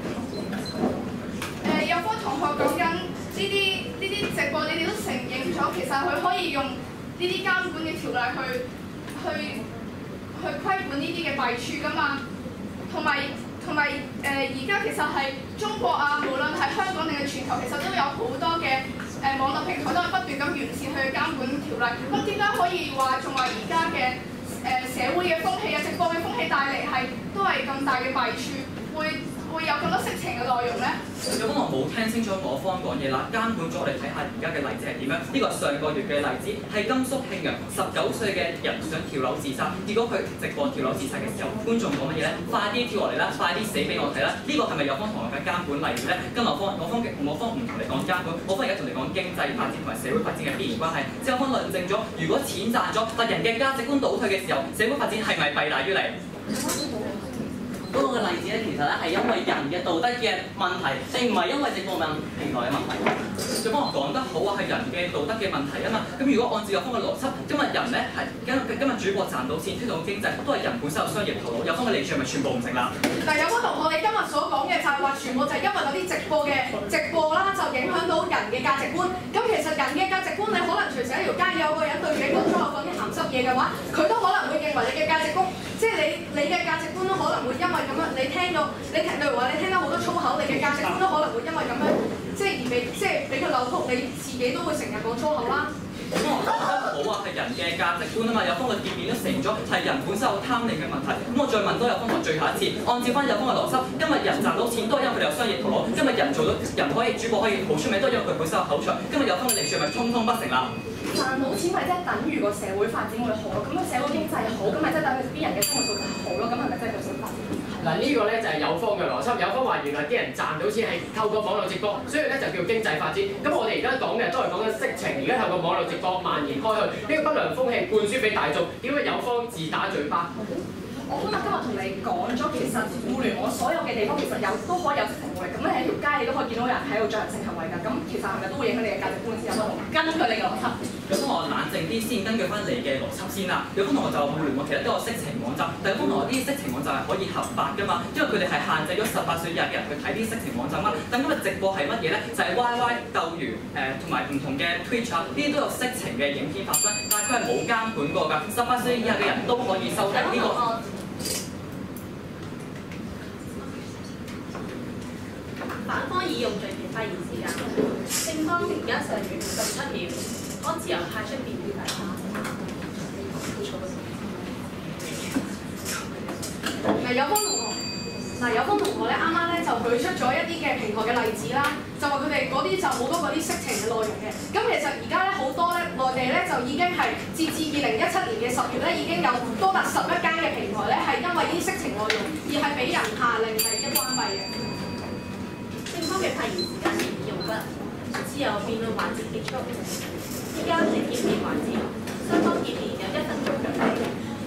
S3: 誒、呃，有方同學講緊呢啲呢啲直播，你哋都承認咗，其實佢可以用呢啲監管嘅條例去去去規管呢啲嘅弊處㗎嘛，同埋。同埋誒，而家其實係中國啊，無論係香港定係全球，其實都有好多嘅誒、呃、網絡平台都係不斷咁完善佢嘅監管條例。咁點解可以話仲話而家嘅誒社會嘅風氣啊、直播嘅風氣帶嚟係都係咁大嘅弊處，會會有咁多色情嘅內容咧？
S7: 有方我冇聽清楚我方講嘢啦，監管咗我哋睇下而家嘅例子係點樣？呢個係上個月嘅例子，係甘肅慶陽十九歲嘅人想跳樓自殺，結果佢直播跳樓自殺嘅時候，觀眾講乜嘢咧？快啲跳落嚟啦！快啲死俾我睇啦！呢、這個係咪有方同學嘅監管例子咧？今日我方我方嘅我方唔同你講監管，我方而家同你講經濟發展同埋社會發展嘅必然關係。之後我方論證咗，如果錢賺咗，但人嘅價值觀倒退嘅時候，社會發展係咪弊大於利？
S8: 嗰個嘅例子咧，其實咧係因為人嘅道德嘅問題，並唔係因為直播問平台嘅問題。
S7: 有方講得好啊，係人嘅道德嘅問題啊嘛。咁如果按照有方嘅邏輯，今日人咧係今今日主播賺到錢，推動經濟，都係人本身有商業頭腦。有方嘅理據係咪全部唔成立？
S2: 但係有方同學，你今日所講嘅就係話，全部就係因為嗰啲直播嘅直播啦，就影響到人嘅價值觀。咁其實人嘅價值觀，你可能隨時喺條街有個人對你講粗口、講啲鹹濕嘢嘅話，佢都可能會認為你嘅價值觀，即係你你嘅價值觀都可能會因為咁樣，你聽到你聽，例如話你聽到好多粗口，你嘅價值觀都可能會因為咁樣，即係而俾即係俾佢扭曲，你自己都會成日講粗口啦。
S7: 咁我覺得好啊，係人嘅價值觀啊嘛，有方嘅結變都成咗係人本身有貪利嘅問題。咁我再問多有方同最後一次，按照翻有方嘅邏輯，今日人賺到錢都係因為佢哋有商業頭腦，今日人做到人可以主播可以好出名，都係因為佢本身有口才。今日有方嘅利處係咪通通不成啦？
S6: 賺到錢咪即係等於個社會發展會好咯，咁個社會經濟好，咁咪即係等於啲人嘅生活素質好咯，咁係咪真係個社會發展？
S4: 嗱呢個咧就係有方嘅邏輯，有方話原來啲人賺到錢係透過網絡直播，所以咧就叫經濟發展。咁我哋而家講嘅都係講緊色情，而家透過網絡直播蔓延開去，呢個不良風氣灌輸俾大眾，點解有方自打嘴巴？
S6: 我今日今日同你講咗，其實互聯網所有嘅地方其實有都可以有色情暴力，咁你喺條街你都可以見到有人喺度進行性行為㗎，咁其實係咪都會影響你嘅價值觀先有不同？根據你嘅邏輯。
S7: 有方我冷靜啲先，根據翻你嘅邏輯先啦。有方同學就話互聯網其實都有色情網站，但係有方同學啲色情網站係可以合法㗎嘛，因為佢哋係限制咗十八歲以下嘅人去睇啲色情網站啦。但今日直播係乜嘢咧？就係 Y Y 鬥魚誒同埋唔同嘅 Twitch 啊，呢啲都有色情嘅影片發生，但係佢係冇監管過㗎。十八歲以下嘅人都可以收睇呢個。
S1: 反方已用最短發言時間，正方而家尚餘十七秒，按自由派出辯論題。
S2: 嗱有方同學，嗱有方同學咧，啱啱咧就舉出咗一啲嘅平台嘅例子啦，就話佢哋嗰啲就好多嗰啲色情嘅內容嘅。咁其實而家咧好多咧內地咧就已經係截至二零一七年嘅十月咧，已經有多達十一間嘅平台咧係因為呢啲色情內容而係俾人下令係一關閉嘅。
S1: 正方嘅發言時間已用畢，自由辯論環節結束。依家係結辯環節，雙方結辯有一分鐘準備。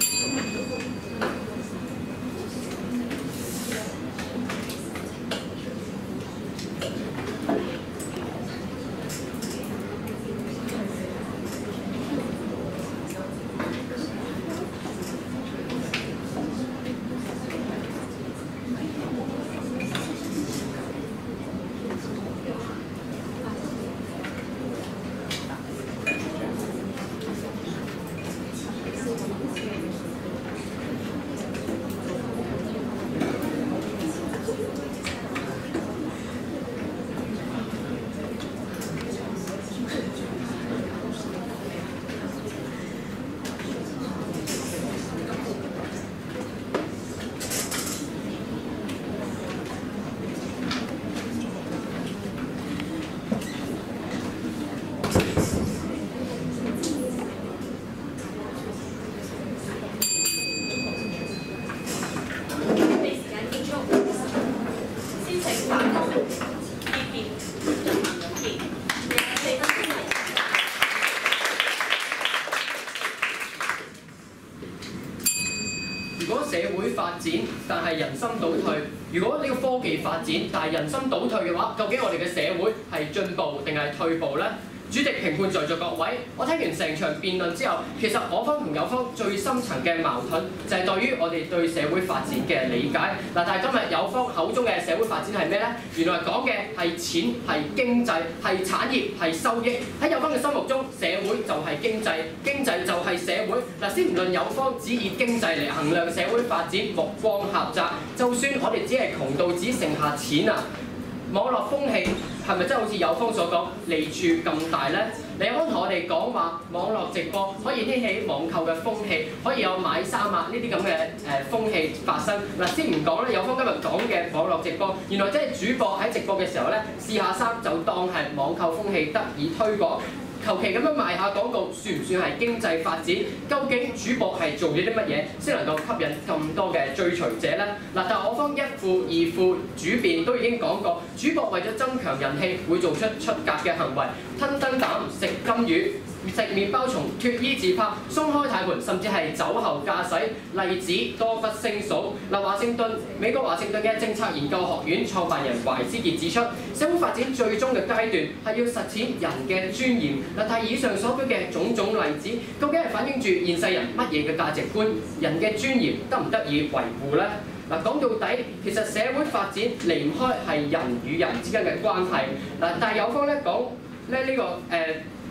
S4: 如果社會發展，但係人心倒退；如果呢個科技發展，但係人心倒退嘅話，究竟我哋嘅社會係進步定係退步呢？主席評判在座各位，我聽完成場辯論之後，其實我方同有方最深層嘅矛盾就係在於我哋對社會發展嘅理解。嗱，但係今日有方口中嘅社會發展係咩呢？原來講嘅係錢、係經濟、係產業、係收益。喺有方嘅心目中，社會就係經濟，經濟就係社會。嗱，先唔論有方只以經濟嚟衡量社會發展，目光狹窄。就算我哋只係窮到只剩下錢啊！網絡風氣係咪真係好似有方所講利處咁大呢？你有冇同我哋講話網絡直播可以掀起網購嘅風氣，可以有買衫啊呢啲咁嘅誒風氣發生？嗱，先唔講咧，有方今日講嘅網絡直播，原來即係主播喺直播嘅時候咧試下衫就當係網購風氣得以推廣。求其咁樣賣下廣告，算唔算係經濟發展？究竟主播係做咗啲乜嘢先能夠吸引咁多嘅追隨者呢？嗱，但係我方一副二副主辯都已經講過，主播為咗增強人氣，會做出出格嘅行為，吞燈膽、食金魚、食麵包蟲、脱衣自拍、鬆開軚盤，甚至係酒後駕駛，例子多不勝數。嗱，華盛頓美國華盛頓嘅政策研究學院創辦人懷斯傑指出，社會發展最終嘅階段係要實踐人嘅尊嚴。嗱，但係以上所舉嘅種種例子，究竟係反映住現世人乜嘢嘅價值觀？人嘅尊嚴得唔得以維護呢？嗱，講到底，其實社會發展離唔開係人與人之間嘅關係。嗱，但係有方咧講咧呢個誒。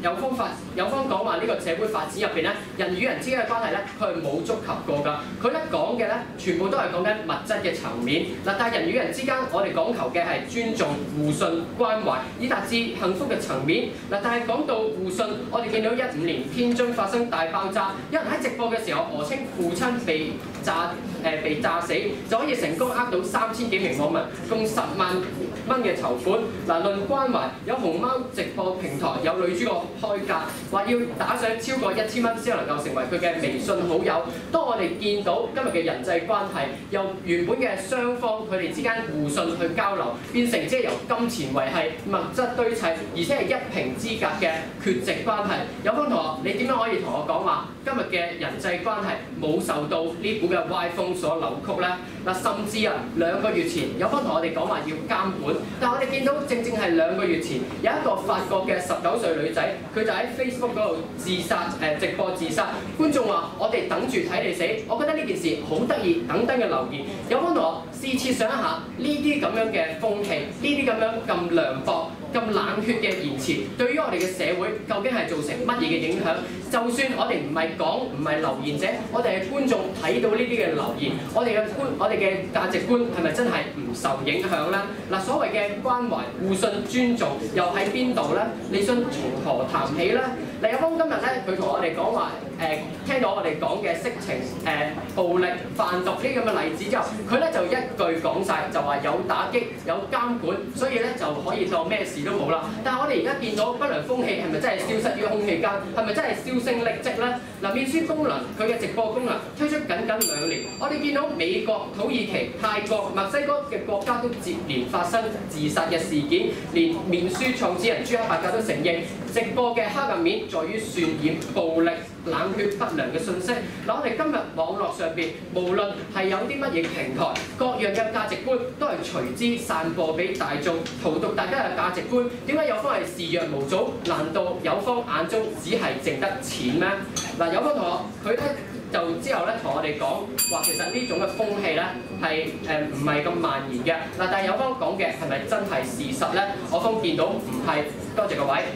S4: 有方法有方講話呢個社會發展入邊咧，人與人之間嘅關係咧，佢係冇觸及過㗎。佢咧講嘅咧，全部都係講緊物質嘅層面。嗱，但係人與人之間，我哋講求嘅係尊重、互信、關懷，以達至幸福嘅層面。嗱，但係講到互信，我哋見到一五年天津發生大爆炸，有人喺直播嘅時候訛稱父親被炸誒、呃、被炸死，就可以成功呃到三千幾名網民，共十萬蚊嘅籌款。嗱，論關懷，有熊貓直播平台有女主角開價，話要打賞超過一千蚊先能夠成為佢嘅微信好友。當我哋見到今日嘅人際關係，由原本嘅雙方佢哋之間互信去交流，變成即係由金錢維係、物質堆砌，而且係一平之隔嘅缺席關係。有方同學，你點樣可以同我講話今日嘅人際關係冇受到呢股嘅歪風所扭曲呢？嗱，甚至啊兩個月前有方同我哋講話要監管，但係我哋見到正正係兩個月前有一個法國嘅十九歲女仔，佢就喺 Facebook 嗰度自殺誒、呃、直播自殺。觀眾話：我哋等住睇你死。我覺得呢件事好得意，等等嘅留言。有方同學試設想一下呢啲咁樣嘅風氣，呢啲咁樣咁涼薄、咁冷血嘅言辭，對於我哋嘅社會究竟係造成乜嘢嘅影響？就算我哋唔係講唔係留言者，我哋係觀眾睇到呢啲嘅留言，我哋嘅觀我哋嘅價值觀係咪真係唔受影響呢？嗱，所謂嘅關懷、互信、尊重又喺邊度呢？你信從何談起呢？黎有方今日咧，佢同我哋講話誒，聽到我哋講嘅色情、誒、呃、暴力、販毒呢啲咁嘅例子之後，佢咧就一句講晒，就話有打擊、有監管，所以咧就可以當咩事都冇啦。但係我哋而家見到不良風氣係咪真係消失於空氣間？係咪真係銷聲匿跡咧？嗱，面書功能佢嘅直播功能推出僅僅兩年，我哋見到美國、土耳其、泰國、墨西哥嘅國家都接連發生自殺嘅事件，連面書創始人朱克伯格都承認直播嘅黑暗面在於渲染暴力、冷血、不良嘅信息。嗱，我哋今日網絡上邊，無論係有啲乜嘢平台，各樣嘅價值觀都係隨之散播俾大眾，荼毒大家嘅價值觀。點解有方係視若無睹？難道有方眼中只係淨得錢咩？嗱，有方同學佢咧就之後咧同我哋講話，其實呢種嘅風氣咧係誒唔係咁蔓延嘅。嗱，但係有方講嘅係咪真係事實咧？我方見到唔係。多謝各位。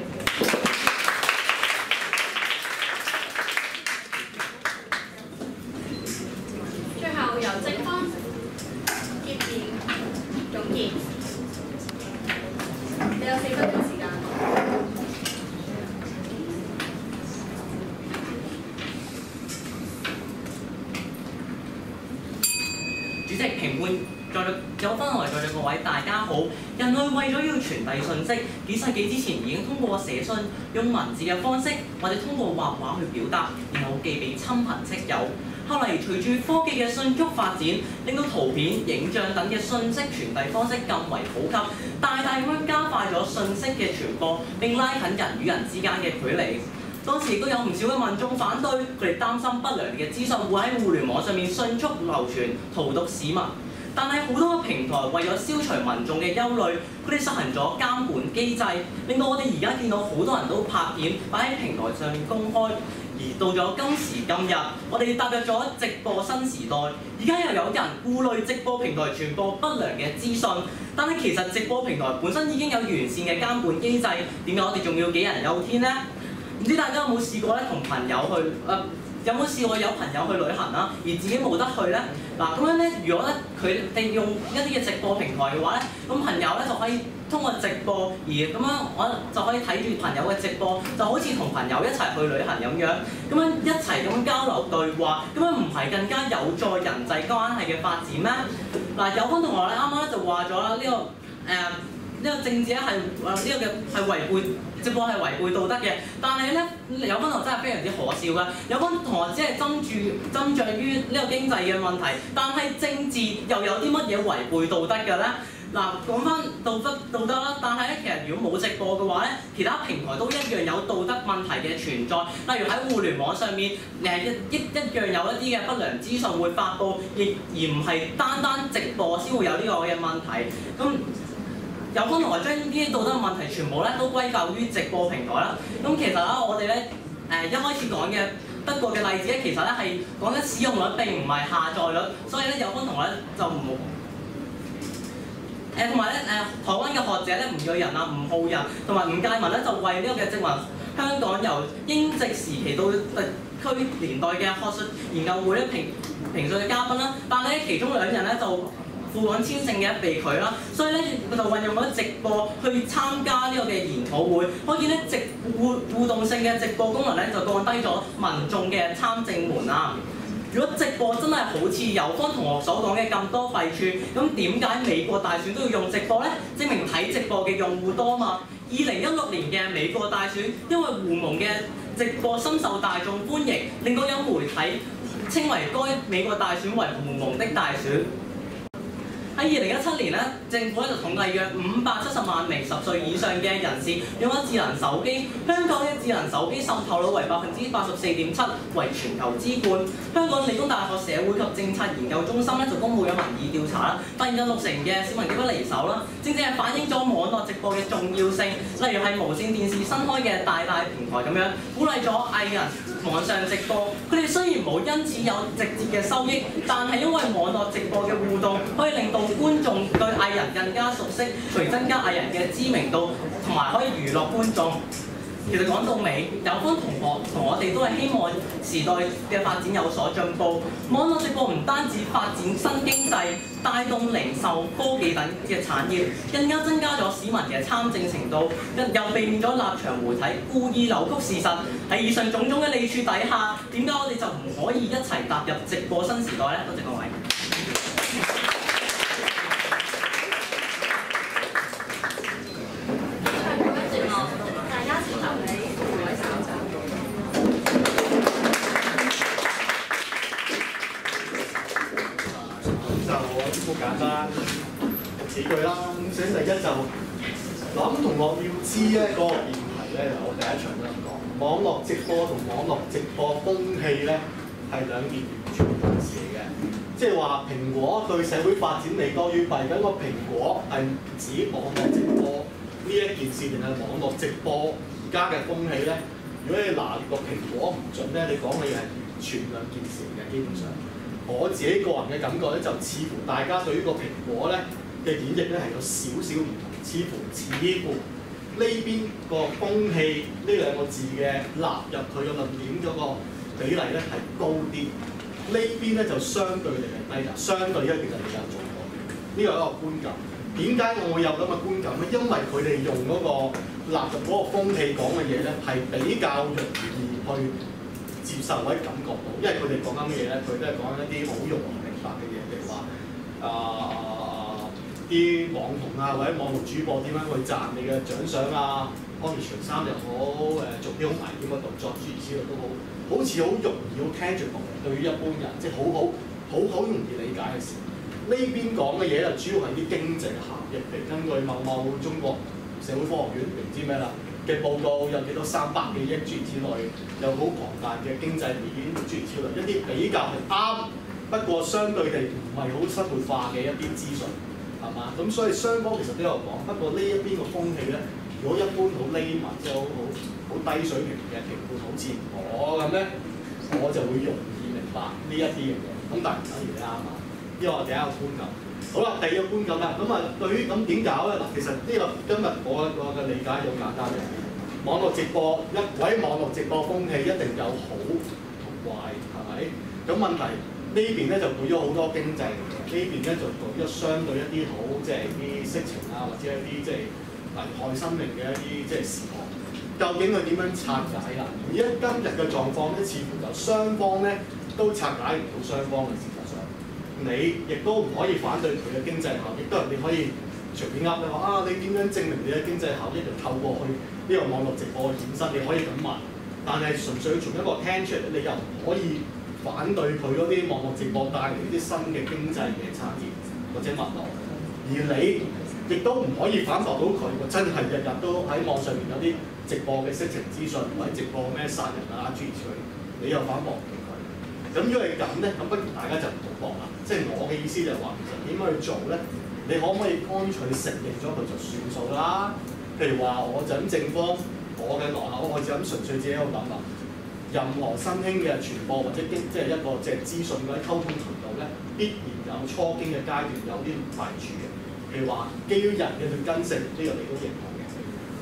S1: 最後由正方結辯總結，你有四分鐘時間。
S8: 主席、評判、在有分來在座各位大家好。人類為咗要傳遞信息，幾世紀之前已經通過寫信、用文字嘅方式，或者通過畫畫去表達，然後寄俾親朋戚友。後嚟隨住科技嘅迅速發展，令到圖片、影像等嘅信息傳遞方式更為普及，大大咁樣加快咗信息嘅傳播，並拉近人與人之間嘅距離。當時亦都有唔少嘅民眾反對，佢哋擔心不良嘅資訊會喺互聯網上面迅速流傳，荼毒市民。但係好多嘅平台為咗消除民眾嘅憂慮，佢哋實行咗監管機制，令到我哋而家見到好多人都拍片擺喺平台上面公開。而到咗今時今日，我哋踏入咗直播新時代，而家又有人顧慮直播平台傳播不良嘅資訊，但係其實直播平台本身已經有完善嘅監管機制，點解我哋仲要杞人憂天呢？唔知大家有冇試過咧，同朋友去誒、呃、有冇試過有朋友去旅行啦，而自己冇得去咧？嗱，咁樣咧，如果咧佢哋用一啲嘅直播平台嘅話咧，咁朋友咧就可以通過直播而咁樣，我就可以睇住朋友嘅直播，就好似同朋友一齊去旅行咁樣，咁樣一齊咁交流對話，咁樣唔係更加有助人際關係嘅發展咩？嗱，有分同學咧啱啱咧就話咗啦，呢、這個誒。呃呢個政治咧係誒呢個嘅係違背直播係違背道德嘅，但係咧有分同學真係非常之可笑㗎。有分同學只係針住針著於呢個經濟嘅問題，但係政治又有啲乜嘢違背道德嘅咧？嗱，講翻道德道德啦，但係咧其實如果冇直播嘅話咧，其他平台都一樣有道德問題嘅存在。例如喺互聯網上面誒一一一樣有一啲嘅不良資訊會發布，亦而唔係單單直播先會有呢個嘅問題。咁有分同學將呢啲道德問題全部咧都歸咎於直播平台啦。咁其實啦，我哋咧誒一開始講嘅德國嘅例子咧，其實咧係講緊使用率並唔係下載率，所以咧有分同學咧就唔誒同埋咧誒台灣嘅學者咧吳瑞仁啊、吳浩仁同埋吳介民咧就為呢個嘅殖民香港由英殖時期到特區年代嘅學術研究會咧評評述嘅嘉賓啦，但係咧其中兩人咧就赴港簽證嘅被拒啦，所以咧佢就運用咗直播去參加呢個嘅研討會，可見咧直互互動性嘅直播功能咧就降低咗民眾嘅參政門檻。如果直播真係好似游方同學所講嘅咁多弊處，咁點解美國大選都要用直播呢？證明睇直播嘅用戶多嘛。二零一六年嘅美國大選，因為互蒙嘅直播深受大眾歡迎，令到有媒體稱為該美國大選為互蒙的大選。喺二零一七年咧，政府咧就統計約五百七十萬名十歲以上嘅人士擁有智能手機。香港嘅智能手機滲透率為百分之八十四點七，為全球之冠。香港理工大學社會及政策研究中心咧就公布咗民意調查啦，發現有六成嘅市民記不離手啦，正正係反映咗網絡直播嘅重要性。例如係無線電視新開嘅大大平台咁樣，鼓勵咗藝人網上直播。佢哋雖然冇因此有直接嘅收益，但係因為網絡直播嘅互動，可以令到觀眾對藝人更加熟悉，從而增加藝人嘅知名度，同埋可以娛樂觀眾。其實講到尾，有方同學同我哋都係希望時代嘅發展有所進步。網絡直播唔單止發展新經濟，帶動零售、科技等嘅產業，更加增加咗市民嘅參政程度，又避免咗立場媒體故意扭曲事實。喺以上種種嘅利處底下，點解我哋就唔可以一齊踏入直播新時代呢？多謝各位。
S9: 好簡單幾句啦。咁首先第一就諗同學要知咧嗰個辯題咧，我第一場都咁講，網絡直播同網絡直播風氣咧係兩件完全唔同事嚟嘅。即係話蘋果對社會發展利多於弊，咁個蘋果係唔止網絡直播呢一件事，定係網絡直播而家嘅風氣咧？如果你拿捏個蘋果唔準咧，你講嘅嘢係完全兩件事嚟嘅，基本上。我自己個人嘅感覺咧，就似乎大家對於個蘋果咧嘅演繹咧係有少少唔同，似乎似乎呢邊個風氣呢兩個字嘅納入佢嘅論點嗰個比例咧係高啲，呢邊咧就相對嚟係低㗎，相對咧其實比較重要。呢個係一個觀感。點解我會有咁嘅觀感咧？因為佢哋用嗰個納入嗰個風氣講嘅嘢咧，係比較容易去接受或者感覺到，因為佢哋講緊嘅嘢咧，佢都係講緊一啲好容易明白嘅嘢，譬如話啊啲網紅啊或者網絡主播點樣去賺你嘅獎賞啊，安全除衫又好，誒做啲好危險嘅動作諸如此類都好，好似好容易好 tangible 對於一般人，即係好好好好容易理解嘅事。呢邊講嘅嘢就主要係啲經濟效益，譬如根據某某中國社會科學院唔知咩啦嘅報告，有幾多三百幾億諸如此類，有好龐大嘅經濟面諸如此類，一啲比較係啱，不過相對地唔係好生活化嘅一啲資訊，係嘛？咁所以雙方其實都有講，不過呢一邊個風氣咧，如果一般好匿密即係好好好低水平嘅評判，好似我咁咧，我就會容易明白呢一啲嘅嘢。咁但係唔等於你啱啊，因為我第一個觀感。好啦，第二個觀感啦，咁啊對於咁點搞咧？嗱，其實呢個今日我我嘅理解好簡單嘅，網絡直播一位網絡直播風氣一定有好同壞，係咪？咁問題呢邊咧就舉咗好多經濟嘅，呢邊咧就舉咗相對一啲好即係啲色情啊，或者一啲即係危害生命嘅一啲即係事項。究竟佢點樣拆解啦？而家今日嘅狀況咧，似乎就雙方咧都拆解唔到雙方嘅事實上。你亦都唔可以反對佢嘅經濟效益，都係你可以隨便噏你話啊，你點樣證明你嘅經濟效益就透過去呢個網絡直播嘅衍生？你可以咁問，但係純粹從一個聽出嚟，你又唔可以反對佢嗰啲網絡直播帶嚟啲新嘅經濟嘅產業或者脈絡，而你亦都唔可以反駁到佢，真係日日都喺網上面有啲直播嘅色情資訊，或者直播咩殺人啊諸如此類，你又反駁唔到佢。咁如果係咁咧，咁不如大家就唔好搏啦。即係我嘅意思就係話，其實點樣去做咧？你可唔可以乾脆承認咗佢就算數啦？譬如話，我就咁正方，我嘅內口，我就咁純粹自己喺度諗啦。任何新興嘅傳播或者經即係一個即係資訊嗰啲溝通渠道咧，必然有初經嘅階段有啲弊處嘅。譬如話，基於人嘅劣根性，呢個你都認同嘅。有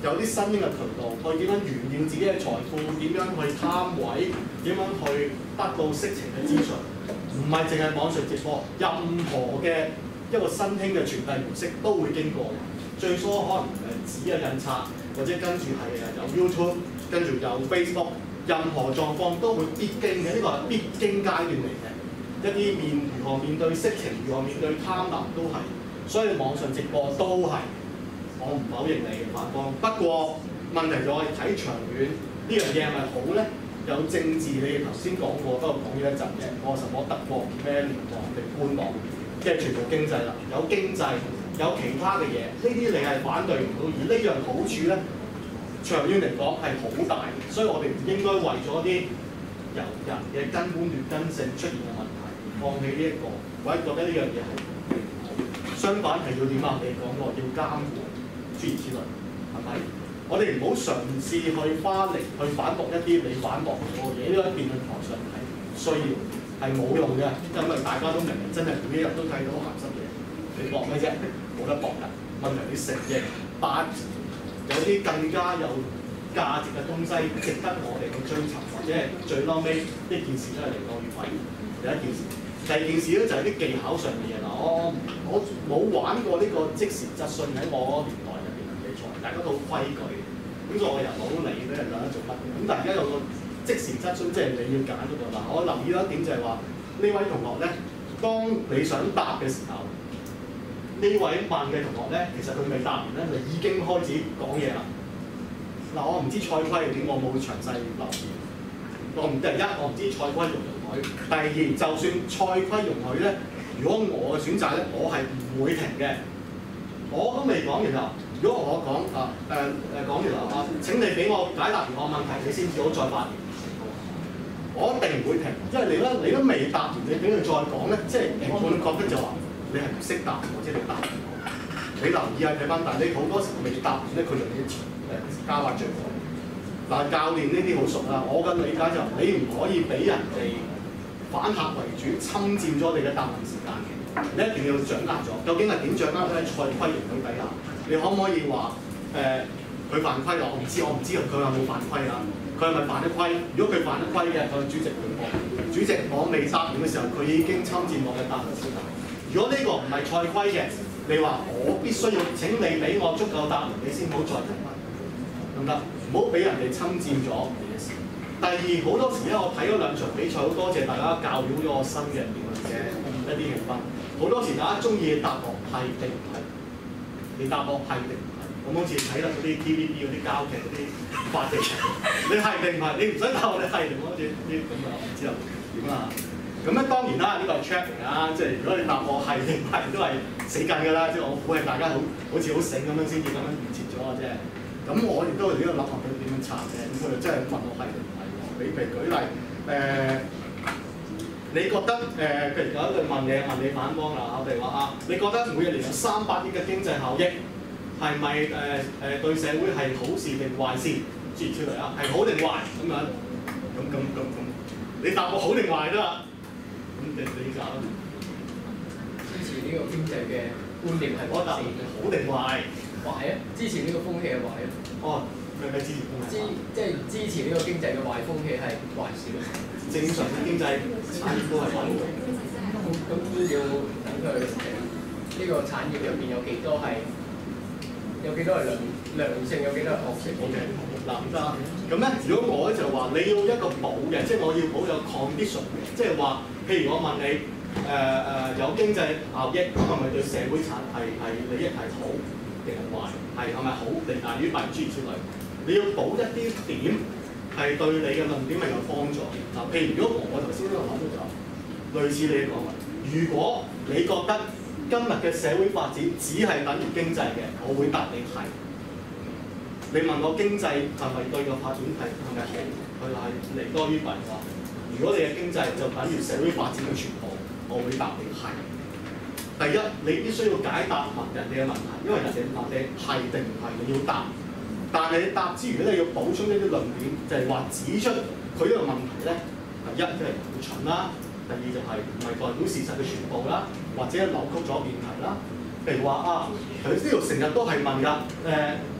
S9: 有啲新興嘅渠道，去點樣炫耀自己嘅財富，點樣去貪位，點樣去得到色情嘅資訊，唔係淨係網上直播，任何嘅一個新興嘅傳遞模式都會經過。最初可能誒紙嘅印刷，或者跟住係有 YouTube， 跟住有 Facebook， 任何狀況都會必經嘅，呢個係必經階段嚟嘅。一啲面如何面對色情，如何面對貪婪都係，所以網上直播都係，我唔否認你嘅反方。不過問題就係睇長遠呢樣嘢係咪好咧？有政治，你哋頭先講過，不過講咗一陣嘅，我什麼德國咩聯邦定官網，即係全部經濟啦，有經濟，有其他嘅嘢，呢啲你係反對唔到，而呢樣好處咧，長遠嚟講係好大，所以我哋唔應該為咗啲由人嘅根本劣根性出現嘅問題，放棄呢、這、一個，或者覺得呢樣嘢係唔好。相反係要點啊？你講過要監管，諸如此類，係咪？我哋唔好嘗試去花力去反駁一啲你反駁唔到嘅嘢，呢個喺辯論台上係需要，係冇用嘅，因為大家都明明真係每一日都睇到鹹濕嘢，你駁咩啫？冇得駁㗎。問題你承認，八有啲更加有價值嘅東西值得我哋去追尋，或者係最嬲尾一件事都係嚟過越位。第一件事，第二件事咧就係啲技巧上嘅嘢啦。我我冇玩過呢個即時質詢喺我嗰年代嘅辯論比賽，大家都好規矩，咁所以我又冇理俾人覺得做乜。咁但係而家有個即時質詢，即係你要揀嗰個嗱，我留意到一點就係話呢位同學咧，當你想答嘅時候，呢位問嘅同學咧，其實佢未答完咧，就已經開始講嘢啦。嗱，我唔知賽規係點，我冇詳細留意。我唔第一，我唔知賽規容唔容許。第二，就算賽規容許咧，如果我嘅選擇咧，我係唔會停嘅。我都未講完啦。如果我講啊誒誒講完啦啊，請你俾我解答完我問題，你先至好再發言。我一定唔會停，因為你咧你都未答完，你俾佢再講咧，即係評判覺得就話你係唔識答，或者你答唔好。你留意下睇翻，但係你好多時未答完咧，佢就要誒加劃罪。嗱，教練呢啲好熟啦，我嘅理解就係你唔可以俾人哋反客為主，侵佔咗你嘅答問時間嘅，你一定要掌握咗。究竟係點掌握咧？賽規容許底下，你可唔可以話誒佢犯規啦？我唔知，我唔知佢有冇犯規啦。佢係咪犯咗規？如果佢犯咗規嘅，佢主席會講。主席我未答完嘅時候，佢已經侵佔我嘅答問時間。如果呢個唔係賽規嘅，你話我必須要請你俾我足夠答你先好再提問，得唔得？唔好俾人哋侵佔咗你嘅事。第二，好多時咧，我睇咗兩場比賽，好多謝大家教曉咗我新嘅辯論嘅一啲氣氛。好多時大家中意答我係定唔係？你答我係定唔係？咁好似睇得嗰啲 T V B 嗰啲交劇嗰啲法庭，你係定唔係？你唔使答我，你係定好似啲咁啊？唔知啊點啊？咁咧當然啦，呢個係 check 嚟啦，即係如果你答我係定唔係都係死緊㗎啦。即係我估係大家好好似好醒咁樣先至咁樣預設咗啊，即係。咁我亦都係呢個諗下佢點樣查嘅，咁佢就真係問我係定唔係喎？俾譬如舉例誒、呃，你覺得誒、呃，譬如有一句問你問你反方啦，我哋話啊，你覺得每日年有三百億嘅經濟效益係咪誒誒對社會係好事定壞事？諸如此類啊，係好定壞咁樣？咁咁咁咁，你答我好定壞得啦？咁你你搞
S4: 支持呢個經濟嘅觀點係
S9: 我答好定壞？
S4: 壞啊！支持呢個風氣嘅壞啊！
S9: 哦，係咪支持風氣？
S4: 支即係支持呢個經濟嘅壞風氣係壞事咯。
S9: 正常嘅經濟產業都係壞嘅。
S4: 咁咁要等佢呢個產業入邊有幾多係有幾多係良良性，有幾多係惡性
S9: ？O K， 嗱唔得。咁咧，如果我咧就話你要一個保嘅，即係我要保有 condition 嘅，即係話，譬如我問你。誒誒、呃、有經濟效益，咁係咪對社會產係係利益係好定係壞？係係咪好定大於弊諸如此類？你要補一啲點係對你嘅論點係有幫助。嗱，譬如如果我頭先都諗到咗，類似你嘅講法，如果你覺得今日嘅社會發展只係等於經濟嘅，我會答你係。你問我經濟係咪對個發展係係咪好？佢係利多於弊㗎。如果你嘅經濟就等於社會發展嘅全部。我會答你係。第一，你必須要解答問人哋嘅問題，因為人哋問你係定唔係，你要答。但係你答之餘咧，你要補充一啲論點，就係、是、話指出佢呢個問題咧，第一即係好蠢啦，第二就係唔係代表事實嘅全部啦，或者扭曲咗辯題啦。譬如話啊，佢呢度成日都係問㗎，誒、呃、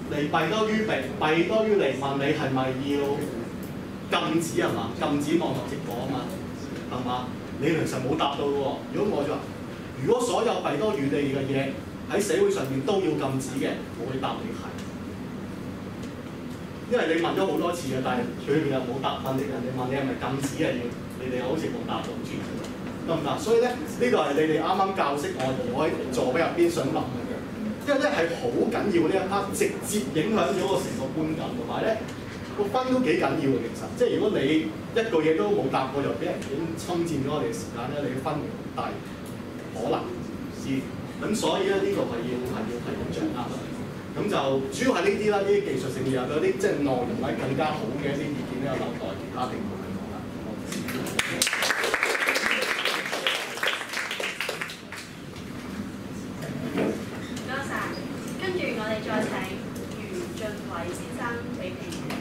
S9: 嚟弊多於弊，弊多於利，問你係咪要禁止係嘛？禁止網絡直播啊嘛，係嘛？你其實冇答到喎。如果我就話，如果所有弊多於利嘅嘢喺社會上面都要禁止嘅，我會答你係。因為你問咗好多次嘅，但係佢哋又冇答問你，人哋問你係咪禁止嘅要，你哋好似冇答到住，得唔得？所以咧，呢個係你哋啱啱教識我，而我喺座位入邊想諗嘅，因為咧係好緊要呢一 part，直接影響咗我成個觀感，同埋咧個分都幾緊要嘅其實。即係如果你一個嘢都冇答過，又俾人已經侵佔咗我哋嘅時間咧，你嘅分會好大，可能唔知。咁所以咧，呢個係要係要係咁掌握。咁就主要係呢啲啦，呢啲技術性嘢，有啲即係內容或者更加好嘅一啲意見咧，留待其他聽眾去講啦。
S1: 唔該晒，跟住我哋再請余俊偉先生俾評語。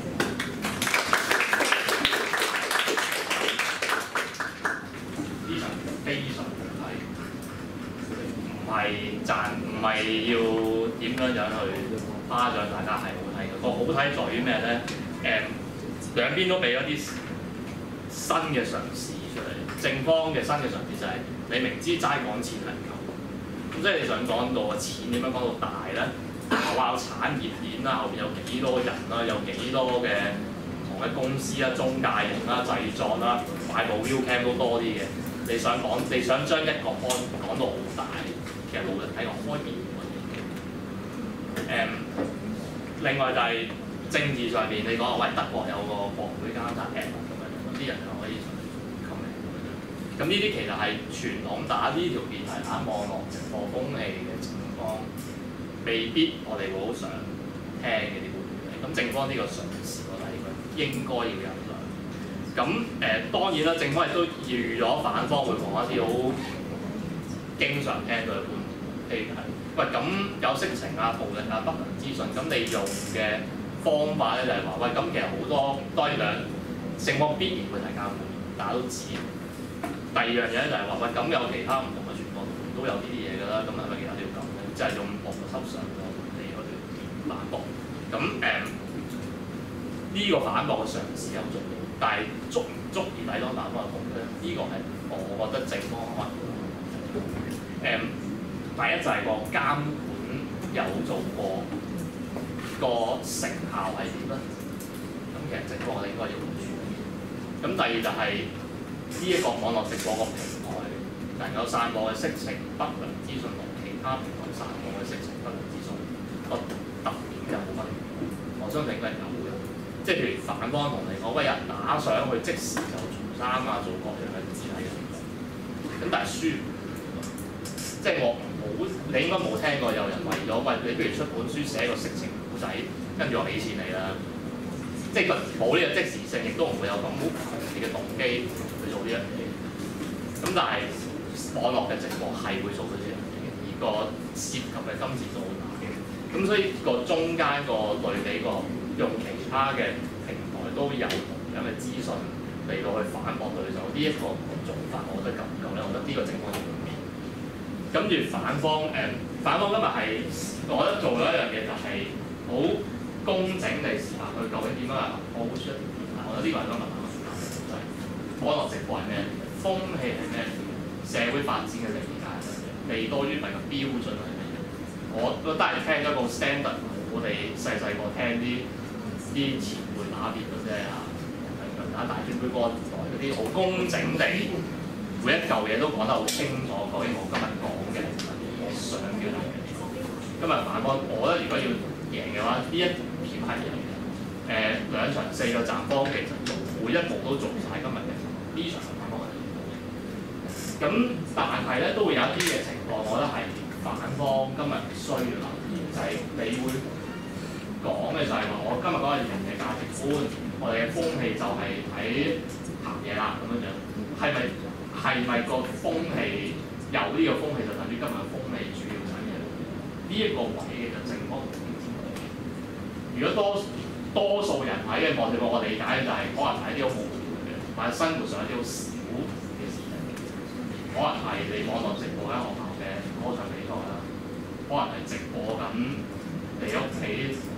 S10: 呢場非常係唔係賺，唔係要。點樣樣去誇獎大家係好睇嘅？個好睇在於咩咧？誒、嗯，兩邊都俾咗啲新嘅嘗試出嚟。正方嘅新嘅嘗試就係、是、你明知齋講錢係唔夠，咁即係你想講到個錢點樣講到大咧？話產業鏈啦，後邊有幾多人啦，有幾多嘅唔同嘅公司啦、中介型啦、製作啦、買部 Ucam 都多啲嘅。你想講，你想將一個 point 講到好大，其實冇人睇過開面。誒、嗯，另外就係政治上邊，你講話喂德國有個國會監察 app 咁樣，咁啲人就可以上去 comment 咁樣。咁呢啲其實係傳統打呢條辯題打網絡直播風氣嘅情況，未必我哋會好想聽嘅啲觀點。咁正方呢個嘗試，我睇佢應該要有量。咁誒、呃、當然啦，正方亦都預咗反方會講一啲好經常聽到嘅觀點，譬如係。喂，咁有色情啊、暴力啊、不良資訊，咁你用嘅方法咧就係話，喂，咁其實好多當然兩正方必然會提監管，大家都知。第二樣嘢咧就係話，喂，咁有其他唔同嘅傳播途徑都有呢啲嘢㗎啦，咁係咪其他都要禁咧？即係用邏輯上個嚟嗰條反駁。咁誒，呢、這個反駁嘅嘗試有做到，但係足唔足以抵擋反方嘅攻擊咧？呢、這個係我覺得正方可能誒。嗯第一就係個監管有做過，個成效係點咧？咁其實直播我哋應該要注意。咁第二就係呢一個網絡直播個平台能夠散播嘅色情不良資訊同其他平台散播嘅色情不良資訊個特點有冇分別？我相信應該係有嘅。即係譬如反方同你講，喂，有人打上去即時就做衫啊，做各樣嘅肢體嘅動作。咁但係輸，即係我。你應該冇聽過有人為咗喂你，不如出本書寫個色情故仔，跟住我俾錢你啦。即係佢冇呢個即時性，亦都唔會有咁強烈嘅動機去做呢樣嘢。咁但係網絡嘅直播係會做到呢樣嘢，而個涉及嘅金錢都好大嘅。咁所以個中間個對比個用其他嘅平台都有同樣嘅資訊嚟到去反駁對手，呢、這、一個做法，我覺得夠唔夠咧？我覺得呢個情況。跟住反方誒、嗯，反方今日係，我覺得做咗一樣嘢就係好工整地試下佢究竟點樣係好出一條片。我覺得呢個係今日問題，就係網絡直播係咩？風氣係咩？社會發展嘅理解係咩？利多於弊嘅標準係咩？我覺得係聽咗個 standard，我哋細細個聽啲啲前輩打別嘅啫嚇，打大專杯嗰個年代嗰啲好工整地。每一嚿嘢都講得好清楚，究竟我今日講嘅我想要嘅嘢。今日反方，我覺得如果要贏嘅話，呢一條係贏嘅。誒、呃、兩場四個站方其實做每一步都做晒今日嘅，呢場反方係贏到嘅。咁但係咧都會有一啲嘅情況，我覺得係反方今日需要留意，就係、是、你會講嘅就係話，我今日講嘅人嘅價值觀，我哋嘅風氣就係睇鹹嘢啦咁樣樣，係咪？係咪個風氣有呢個風氣就等於今日嘅風氣主要睇嘅？呢、這、一個位其實正方同邊知道？如果多多數人睇嘅網直播，我理解就係可能睇啲好無聊嘅，或者生活上一啲好少嘅事情。可能係你網絡直播喺學校嘅歌唱比賽啦，可能係直播緊你屋企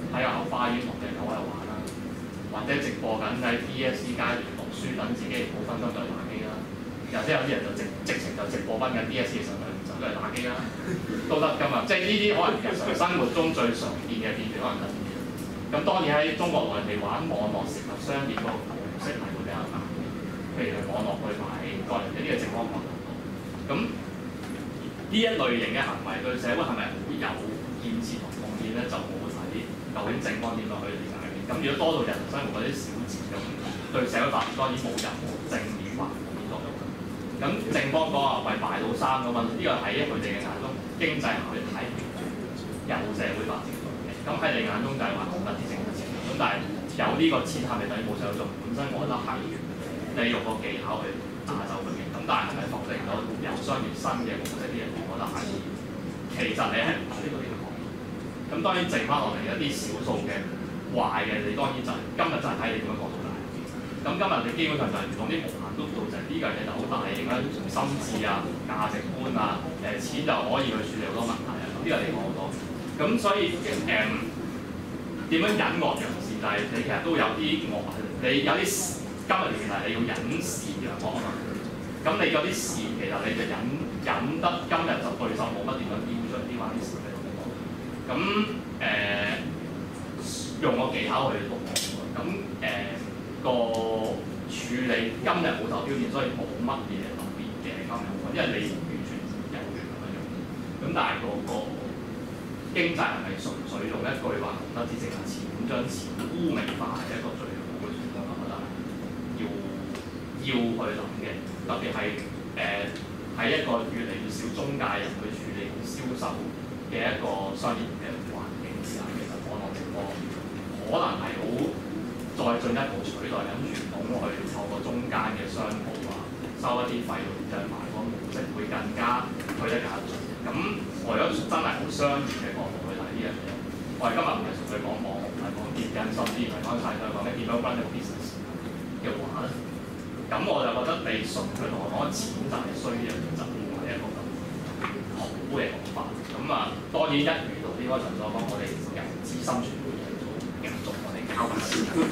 S10: 喺學校花園同隻狗喺度玩啦，或者直播緊喺 D.S.C 階段讀書，等自己唔好分心就打機啦。又或者有啲人就直直情就直播翻緊 D.S.C 嘅時候就都係打機啦，都得㗎嘛。即係呢啲可能日常生活中最常見嘅片段，可能得啲。咁當然喺中國內地玩網絡涉及商業嗰個模式係會比較大嘅，譬如係網絡去買個人嘅呢個直播網絡。咁呢一類型嘅行為對社會係咪好有建設同貢獻咧？就好睇究竟正方點樣去理解嘅。咁如果多到日常生活嗰啲小節咁，對社會發展當然冇任何正面或負面作用。咁正方講話為賣到衫咁嘛，呢個喺佢哋嘅眼中經濟效益係有社會發展到嘅。咁喺你眼中就係話冇乜啲政治性。咁但係有呢個錢係咪等於冇社會作用？本身我覺得係利用個技巧去打走佢嘅。咁但係係咪確定咗有商業新嘅模式啲嘢？我覺得係。其實你係唔係呢個地方？咁當然剩翻落嚟一啲少數嘅壞嘅，你當然就係、是、今日就係睇你點樣講到大。咁今日你基本上就係講啲無限督導，就係呢樣嘢就好大影響心智啊、價值觀啊、誒、呃、錢就可以去處理好多問題啊。呢、這個你講好多。咁所以誒點、呃、樣隱惡揚善，就係、是、你其實都有啲惡，你有啲今日其實你要隱善揚惡啊嘛。咁你嗰啲善其實你就隱隱得今日就對手冇乜點樣標出啲話啲事俾我哋講。咁誒、呃、用個技巧去讀，咁誒、呃、個處理今日冇受挑戰，所以冇乜嘢特別嘅今日，因為你完全有權咁樣用。咁但係、個、個經濟係咪純粹用一句話講得之淨係錢，將錢污名化係一個最好嘅選擇，我覺得要要去諗嘅。特別係誒喺一個越嚟越少中介人去處理銷售嘅一個商業嘅環境之下，其實網絡直播可能係好再進一步取代緊傳統去透過中間嘅商鋪啊，收一啲費用就係賣嗰個模式會更加去得更盡。咁我如果真係好商業嘅角度去睇呢樣嘢，我哋今日唔係純粹講網紅，唔係講電競，甚至唔係講晒都係講咩 development business 嘅話咧。咁我就覺得你純粹同我講錢就係衰嘅，就唔係一個咁好嘅講法。咁啊，當然一遇到呢個場所講，我哋由資深傳媒人做繼續我哋交流。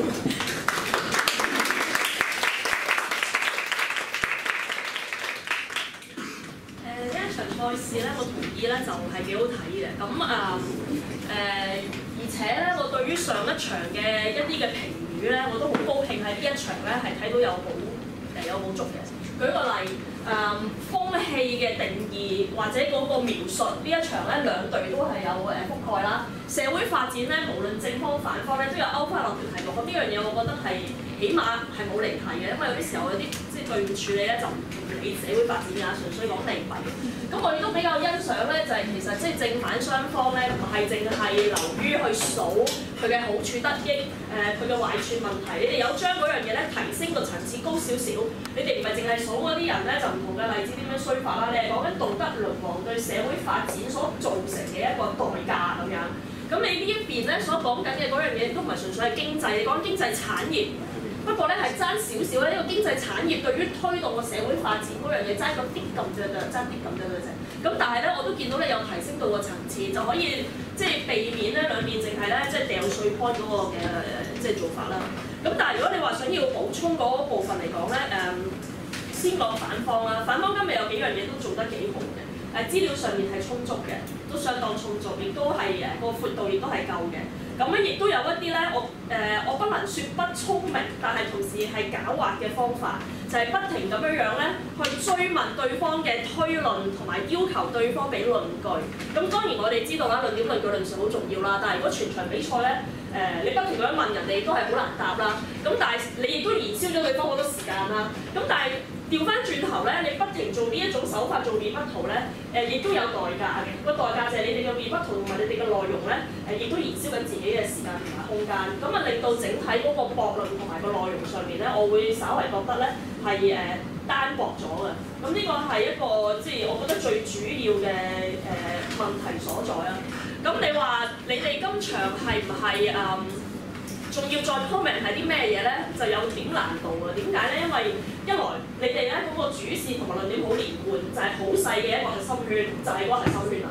S1: 誒呢一場賽事咧，我同意咧就係幾好睇嘅。咁啊誒，而且咧，我對於上一場嘅一啲嘅評語咧，我都好高興喺呢一場咧係睇到有好。誒有冇足嘅？舉個例，誒、嗯、風氣嘅定義或者嗰個描述呢一場咧，兩隊都係有誒覆蓋啦。社會發展咧，無論正方反方咧，都有勾翻落條題目。咁呢樣嘢，我覺得係起碼係冇離題嘅，因為有啲時候有啲即係隊伍處理咧就唔理社會發展啊，純粹講利弊。咁我亦都比較欣賞咧，就係、是、其實即係正反雙方咧，唔係淨係流於去數佢嘅好處得益，誒佢嘅壞處問題。你哋有將嗰樣嘢咧提升個層次高少少，你哋唔係淨係數嗰啲人咧就唔同嘅例子點樣衰法啦，你係講緊道德淪亡對社會發展所造成嘅一個代價咁樣。咁你呢一邊咧所講緊嘅嗰樣嘢都唔係純粹係經濟，你講經濟產業。不過咧係爭少少咧，呢個經濟產業對於推動個社會發展嗰樣嘢爭個啲咁啫啫，爭啲咁啫啫。咁但係咧我都見到咧有提升到個層次，就可以即係避免咧兩邊淨係咧即係掉碎 point 嗰個嘅即係做法啦。咁但係如果你話想要補充嗰部分嚟講咧，誒先講反方啦，反方今日有幾樣嘢都做得幾好嘅，誒資料上面係充足嘅，都相當充足，亦都係誒個闊度亦都係夠嘅。咁咧亦都有一啲咧，我誒、呃、我不能説不聰明，但係同時係狡猾嘅方法，就係、是、不停咁樣樣咧去追問對方嘅推論，同埋要求對方俾論據。咁當然我哋知道啦，論點論據論述好重要啦。但係如果全場比賽咧，誒、呃、你不停咁樣問人哋都係好難答啦。咁但係你亦都燃燒咗對方好多時間啦。咁但係調翻轉頭咧，你不停做呢一種手法做 rebuttal 咧，誒亦都有代價嘅。個代價就係你哋嘅 rebuttal同埋你哋嘅內容咧，誒亦都燃燒緊自己嘅時間同埋空間。咁啊令到整體嗰個駁論同埋個內容上面咧，我會稍為覺得咧係誒單薄咗嘅。咁呢個係一個即係我覺得最主要嘅誒、呃、問題所在啊。咁你話你哋今場係唔係誒？仲要再 comment 係啲咩嘢咧？就有點難度啊！點解咧？因為一來你哋咧嗰個主線同埋論點好連貫，就係好細嘅一個核心圈，就係、是、嗰個核心圈啦。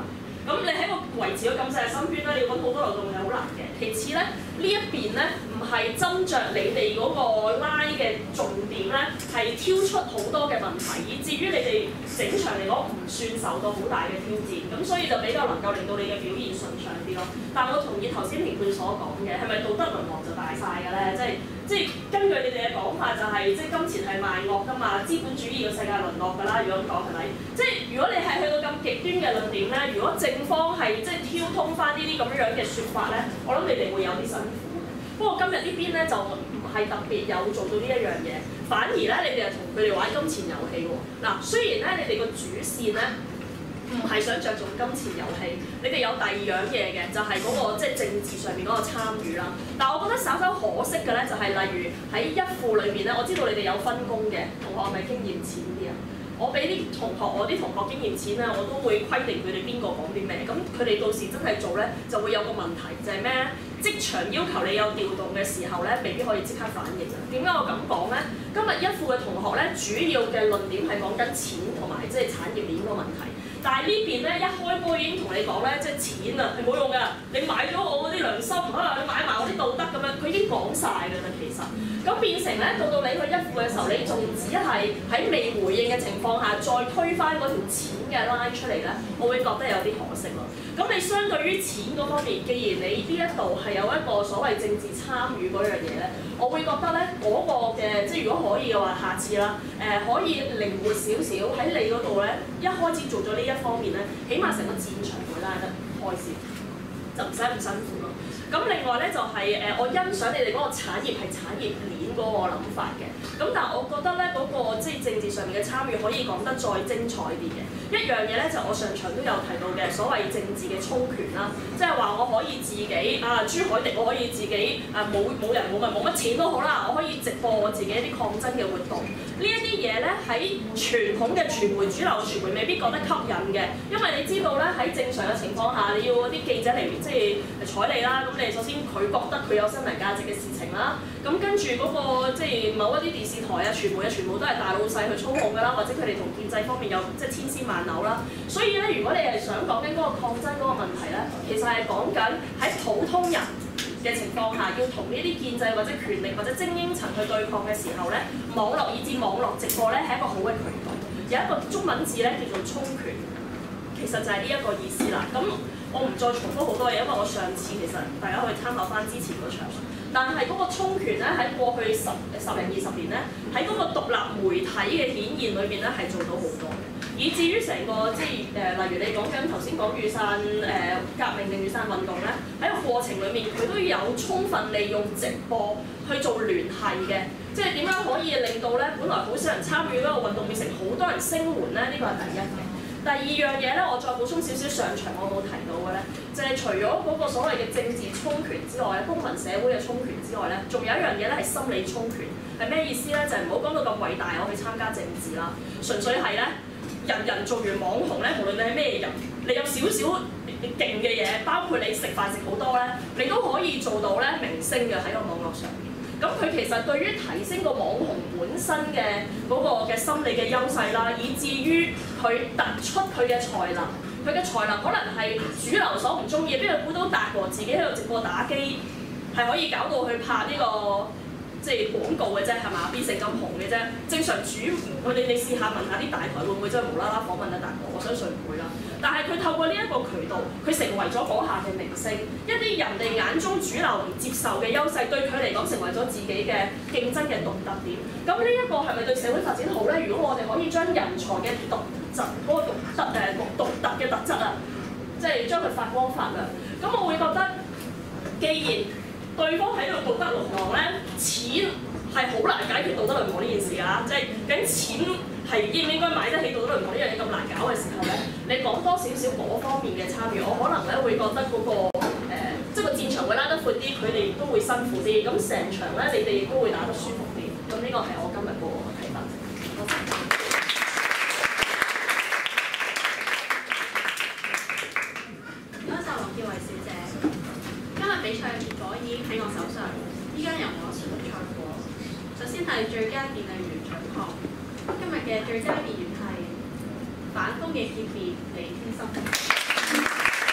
S6: 咁你喺個維持個咁細嘅芯圈咧，你要揾好多流動係好難嘅。其次咧，呢一邊咧唔係斟酌你哋嗰個拉嘅重點咧，係挑出好多嘅問題，以至於你哋整場嚟講唔算受到好大嘅挑戰。咁所以就比較能夠令到你嘅表現順暢啲咯。但我同意頭先評判所講嘅，係咪道德淪落就大晒嘅咧？即係即係根據你哋嘅講法就係、是，即係金錢係萬惡㗎嘛，資本主義嘅世界淪落㗎啦。如果咁講係咪？即係如果你係去到咁極端嘅論點咧，如果正方係即係挑通翻呢啲咁樣樣嘅説法咧，我諗你哋會有啲辛苦。不過今日呢邊咧就唔係特別有做到呢一樣嘢，反而咧你哋係同佢哋玩金錢遊戲喎。嗱，雖然咧你哋個主線咧唔係想着重金錢遊戲，你哋有第二樣嘢嘅，就係、是、嗰、那個即係、就是、政治上面嗰個參與啦。但係我覺得稍稍可惜嘅咧，就係、是、例如喺一副裏面咧，我知道你哋有分工嘅，同學係咪經驗淺啲啊？我俾啲同學，我啲同學經驗淺咧，我都會規定佢哋邊個講啲咩。咁佢哋到時真係做咧，就會有個問題，就係咩咧？職場要求你有調動嘅時候咧，未必可以即刻反應啊。點解我咁講咧？今日一副嘅同學咧，主要嘅論點係講緊錢同埋即係產業鏈個問題。但係呢邊咧一開波已經同你講咧，即係錢啊係冇用㗎。你買咗我嗰啲良心啊，你買埋我啲道德咁樣，佢已經講晒㗎啦。其實咁變成咧，到到你去一副嘅時候，你仲只係喺未回應嘅情況下，再推翻嗰條錢嘅 line 出嚟咧，我會覺得有啲可惜咯。咁你相對於錢嗰方面，既然你呢一度係有一個所謂政治參與嗰樣嘢咧，我會覺得咧嗰、那個嘅即係如果可以嘅話，下次啦誒、呃、可以靈活少少喺你嗰度咧，一開始做咗呢一方面咧，起碼成個戰場會拉得開先，就唔使咁辛苦咯。咁另外咧就係、是、誒、呃，我欣賞你哋嗰個產業係產業鏈嗰個諗法嘅。咁但係我覺得咧嗰、那個即係政治上面嘅參與可以講得再精彩啲嘅。一樣嘢咧就我上場都有提到嘅所謂政治嘅充權啦，即係話我可以自己啊朱凱廸我可以自己啊冇冇人冇物冇乜錢都好啦，我可以直播我自己一啲抗爭嘅活動。呢一啲嘢咧喺傳統嘅傳媒主流傳媒未必覺得吸引嘅，因為你知道咧喺正常嘅情況下，你要嗰啲記者嚟即係採你啦，咁你首先佢覺得佢有新聞價值嘅事情啦，咁跟住嗰個即係某一啲電視台啊、傳媒啊，全部都係大老細去操控㗎啦，或者佢哋同建制方面有即係千絲萬縷啦。所以咧，如果你係想講緊嗰個抗爭嗰個問題咧，其實係講緊喺普通人嘅情況下，要同呢啲建制或者權力或者精英層去對抗嘅時候咧，網絡以至網絡直播咧係一個好嘅渠道。有一個中文字咧叫做充權，其實就係呢一個意思啦。咁我唔再重複好多嘢，因為我上次其實大家可以參考翻之前嗰場。但係嗰個充權咧喺過去十十零二十年咧，喺嗰個獨立媒體嘅顯現裏邊咧係做到好多嘅，以至於成個即係誒、呃，例如你講緊頭先講雨傘誒、呃、革命定雨傘運動咧，喺個過程裏面佢都有充分利用直播去做聯繫嘅，即係點樣可以令到咧本來好少人參與嗰個運動變成好多人聲援咧？呢、這個係第一嘅。第二樣嘢咧，我再補充少少上場我冇提到嘅咧，就係、是、除咗嗰個所謂嘅政治充權之外咧，公民社會嘅充權之外咧，仲有一樣嘢咧係心理充權，係咩意思咧？就係唔好講到咁偉大，我去參加政治啦，純粹係咧，人人做完網紅咧，無論你係咩人，你有少少勁嘅嘢，包括你食飯食好多咧，你都可以做到咧明星嘅喺個網絡上面。咁佢其實對於提升個網紅本身嘅嗰個嘅心理嘅優勢啦，以至於佢突出佢嘅才能，佢嘅才能可能係主流所唔中意，邊個估到達哥自己喺度直播打機，係可以搞到去拍呢、這個即係廣告嘅啫，係嘛？變成咁紅嘅啫。正常主我哋你試下問下啲大台會唔會真係無啦啦訪問阿達哥？我相信唔會啦。但係佢透過呢一個渠道，佢成為咗嗰下嘅明星，一啲人哋眼中主流唔接受嘅優勢，對佢嚟講成為咗自己嘅競爭嘅獨特點。咁呢一個係咪對社會發展好咧？如果我哋可以將人才嘅獨質嗰、那個獨特誒獨獨特嘅特質啊，即係將佢發光發亮，咁我會覺得，既然對方喺度道德淪亡咧，錢係好難解決道德淪亡呢件事㗎，即係究竟錢係應唔應該買得起道德淪亡呢樣嘢咁難搞嘅時候咧，你講多少少嗰方面嘅參與，我可能咧會覺得嗰、那個、呃、即係個戰場會拉得闊啲，佢哋亦都會辛苦啲，咁成場咧你哋亦都會打得舒服啲，咁呢個係我今日個睇法。多謝。
S1: 多謝黃潔慧小姐。今日比賽嘅結果已經喺我手上，依家由我宣布賽果。首先係最佳辯論員獎項，今日嘅最佳辯員係反封嘅協議李天心。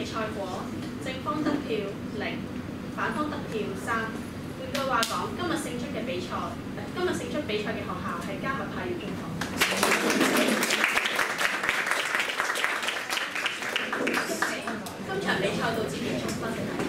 S1: 賽果，正方得票零，反方得票三。換句話講，今日勝出嘅比賽，今日勝出比賽嘅學校係迦密派粵中學。今場比賽到此結束，多謝大家。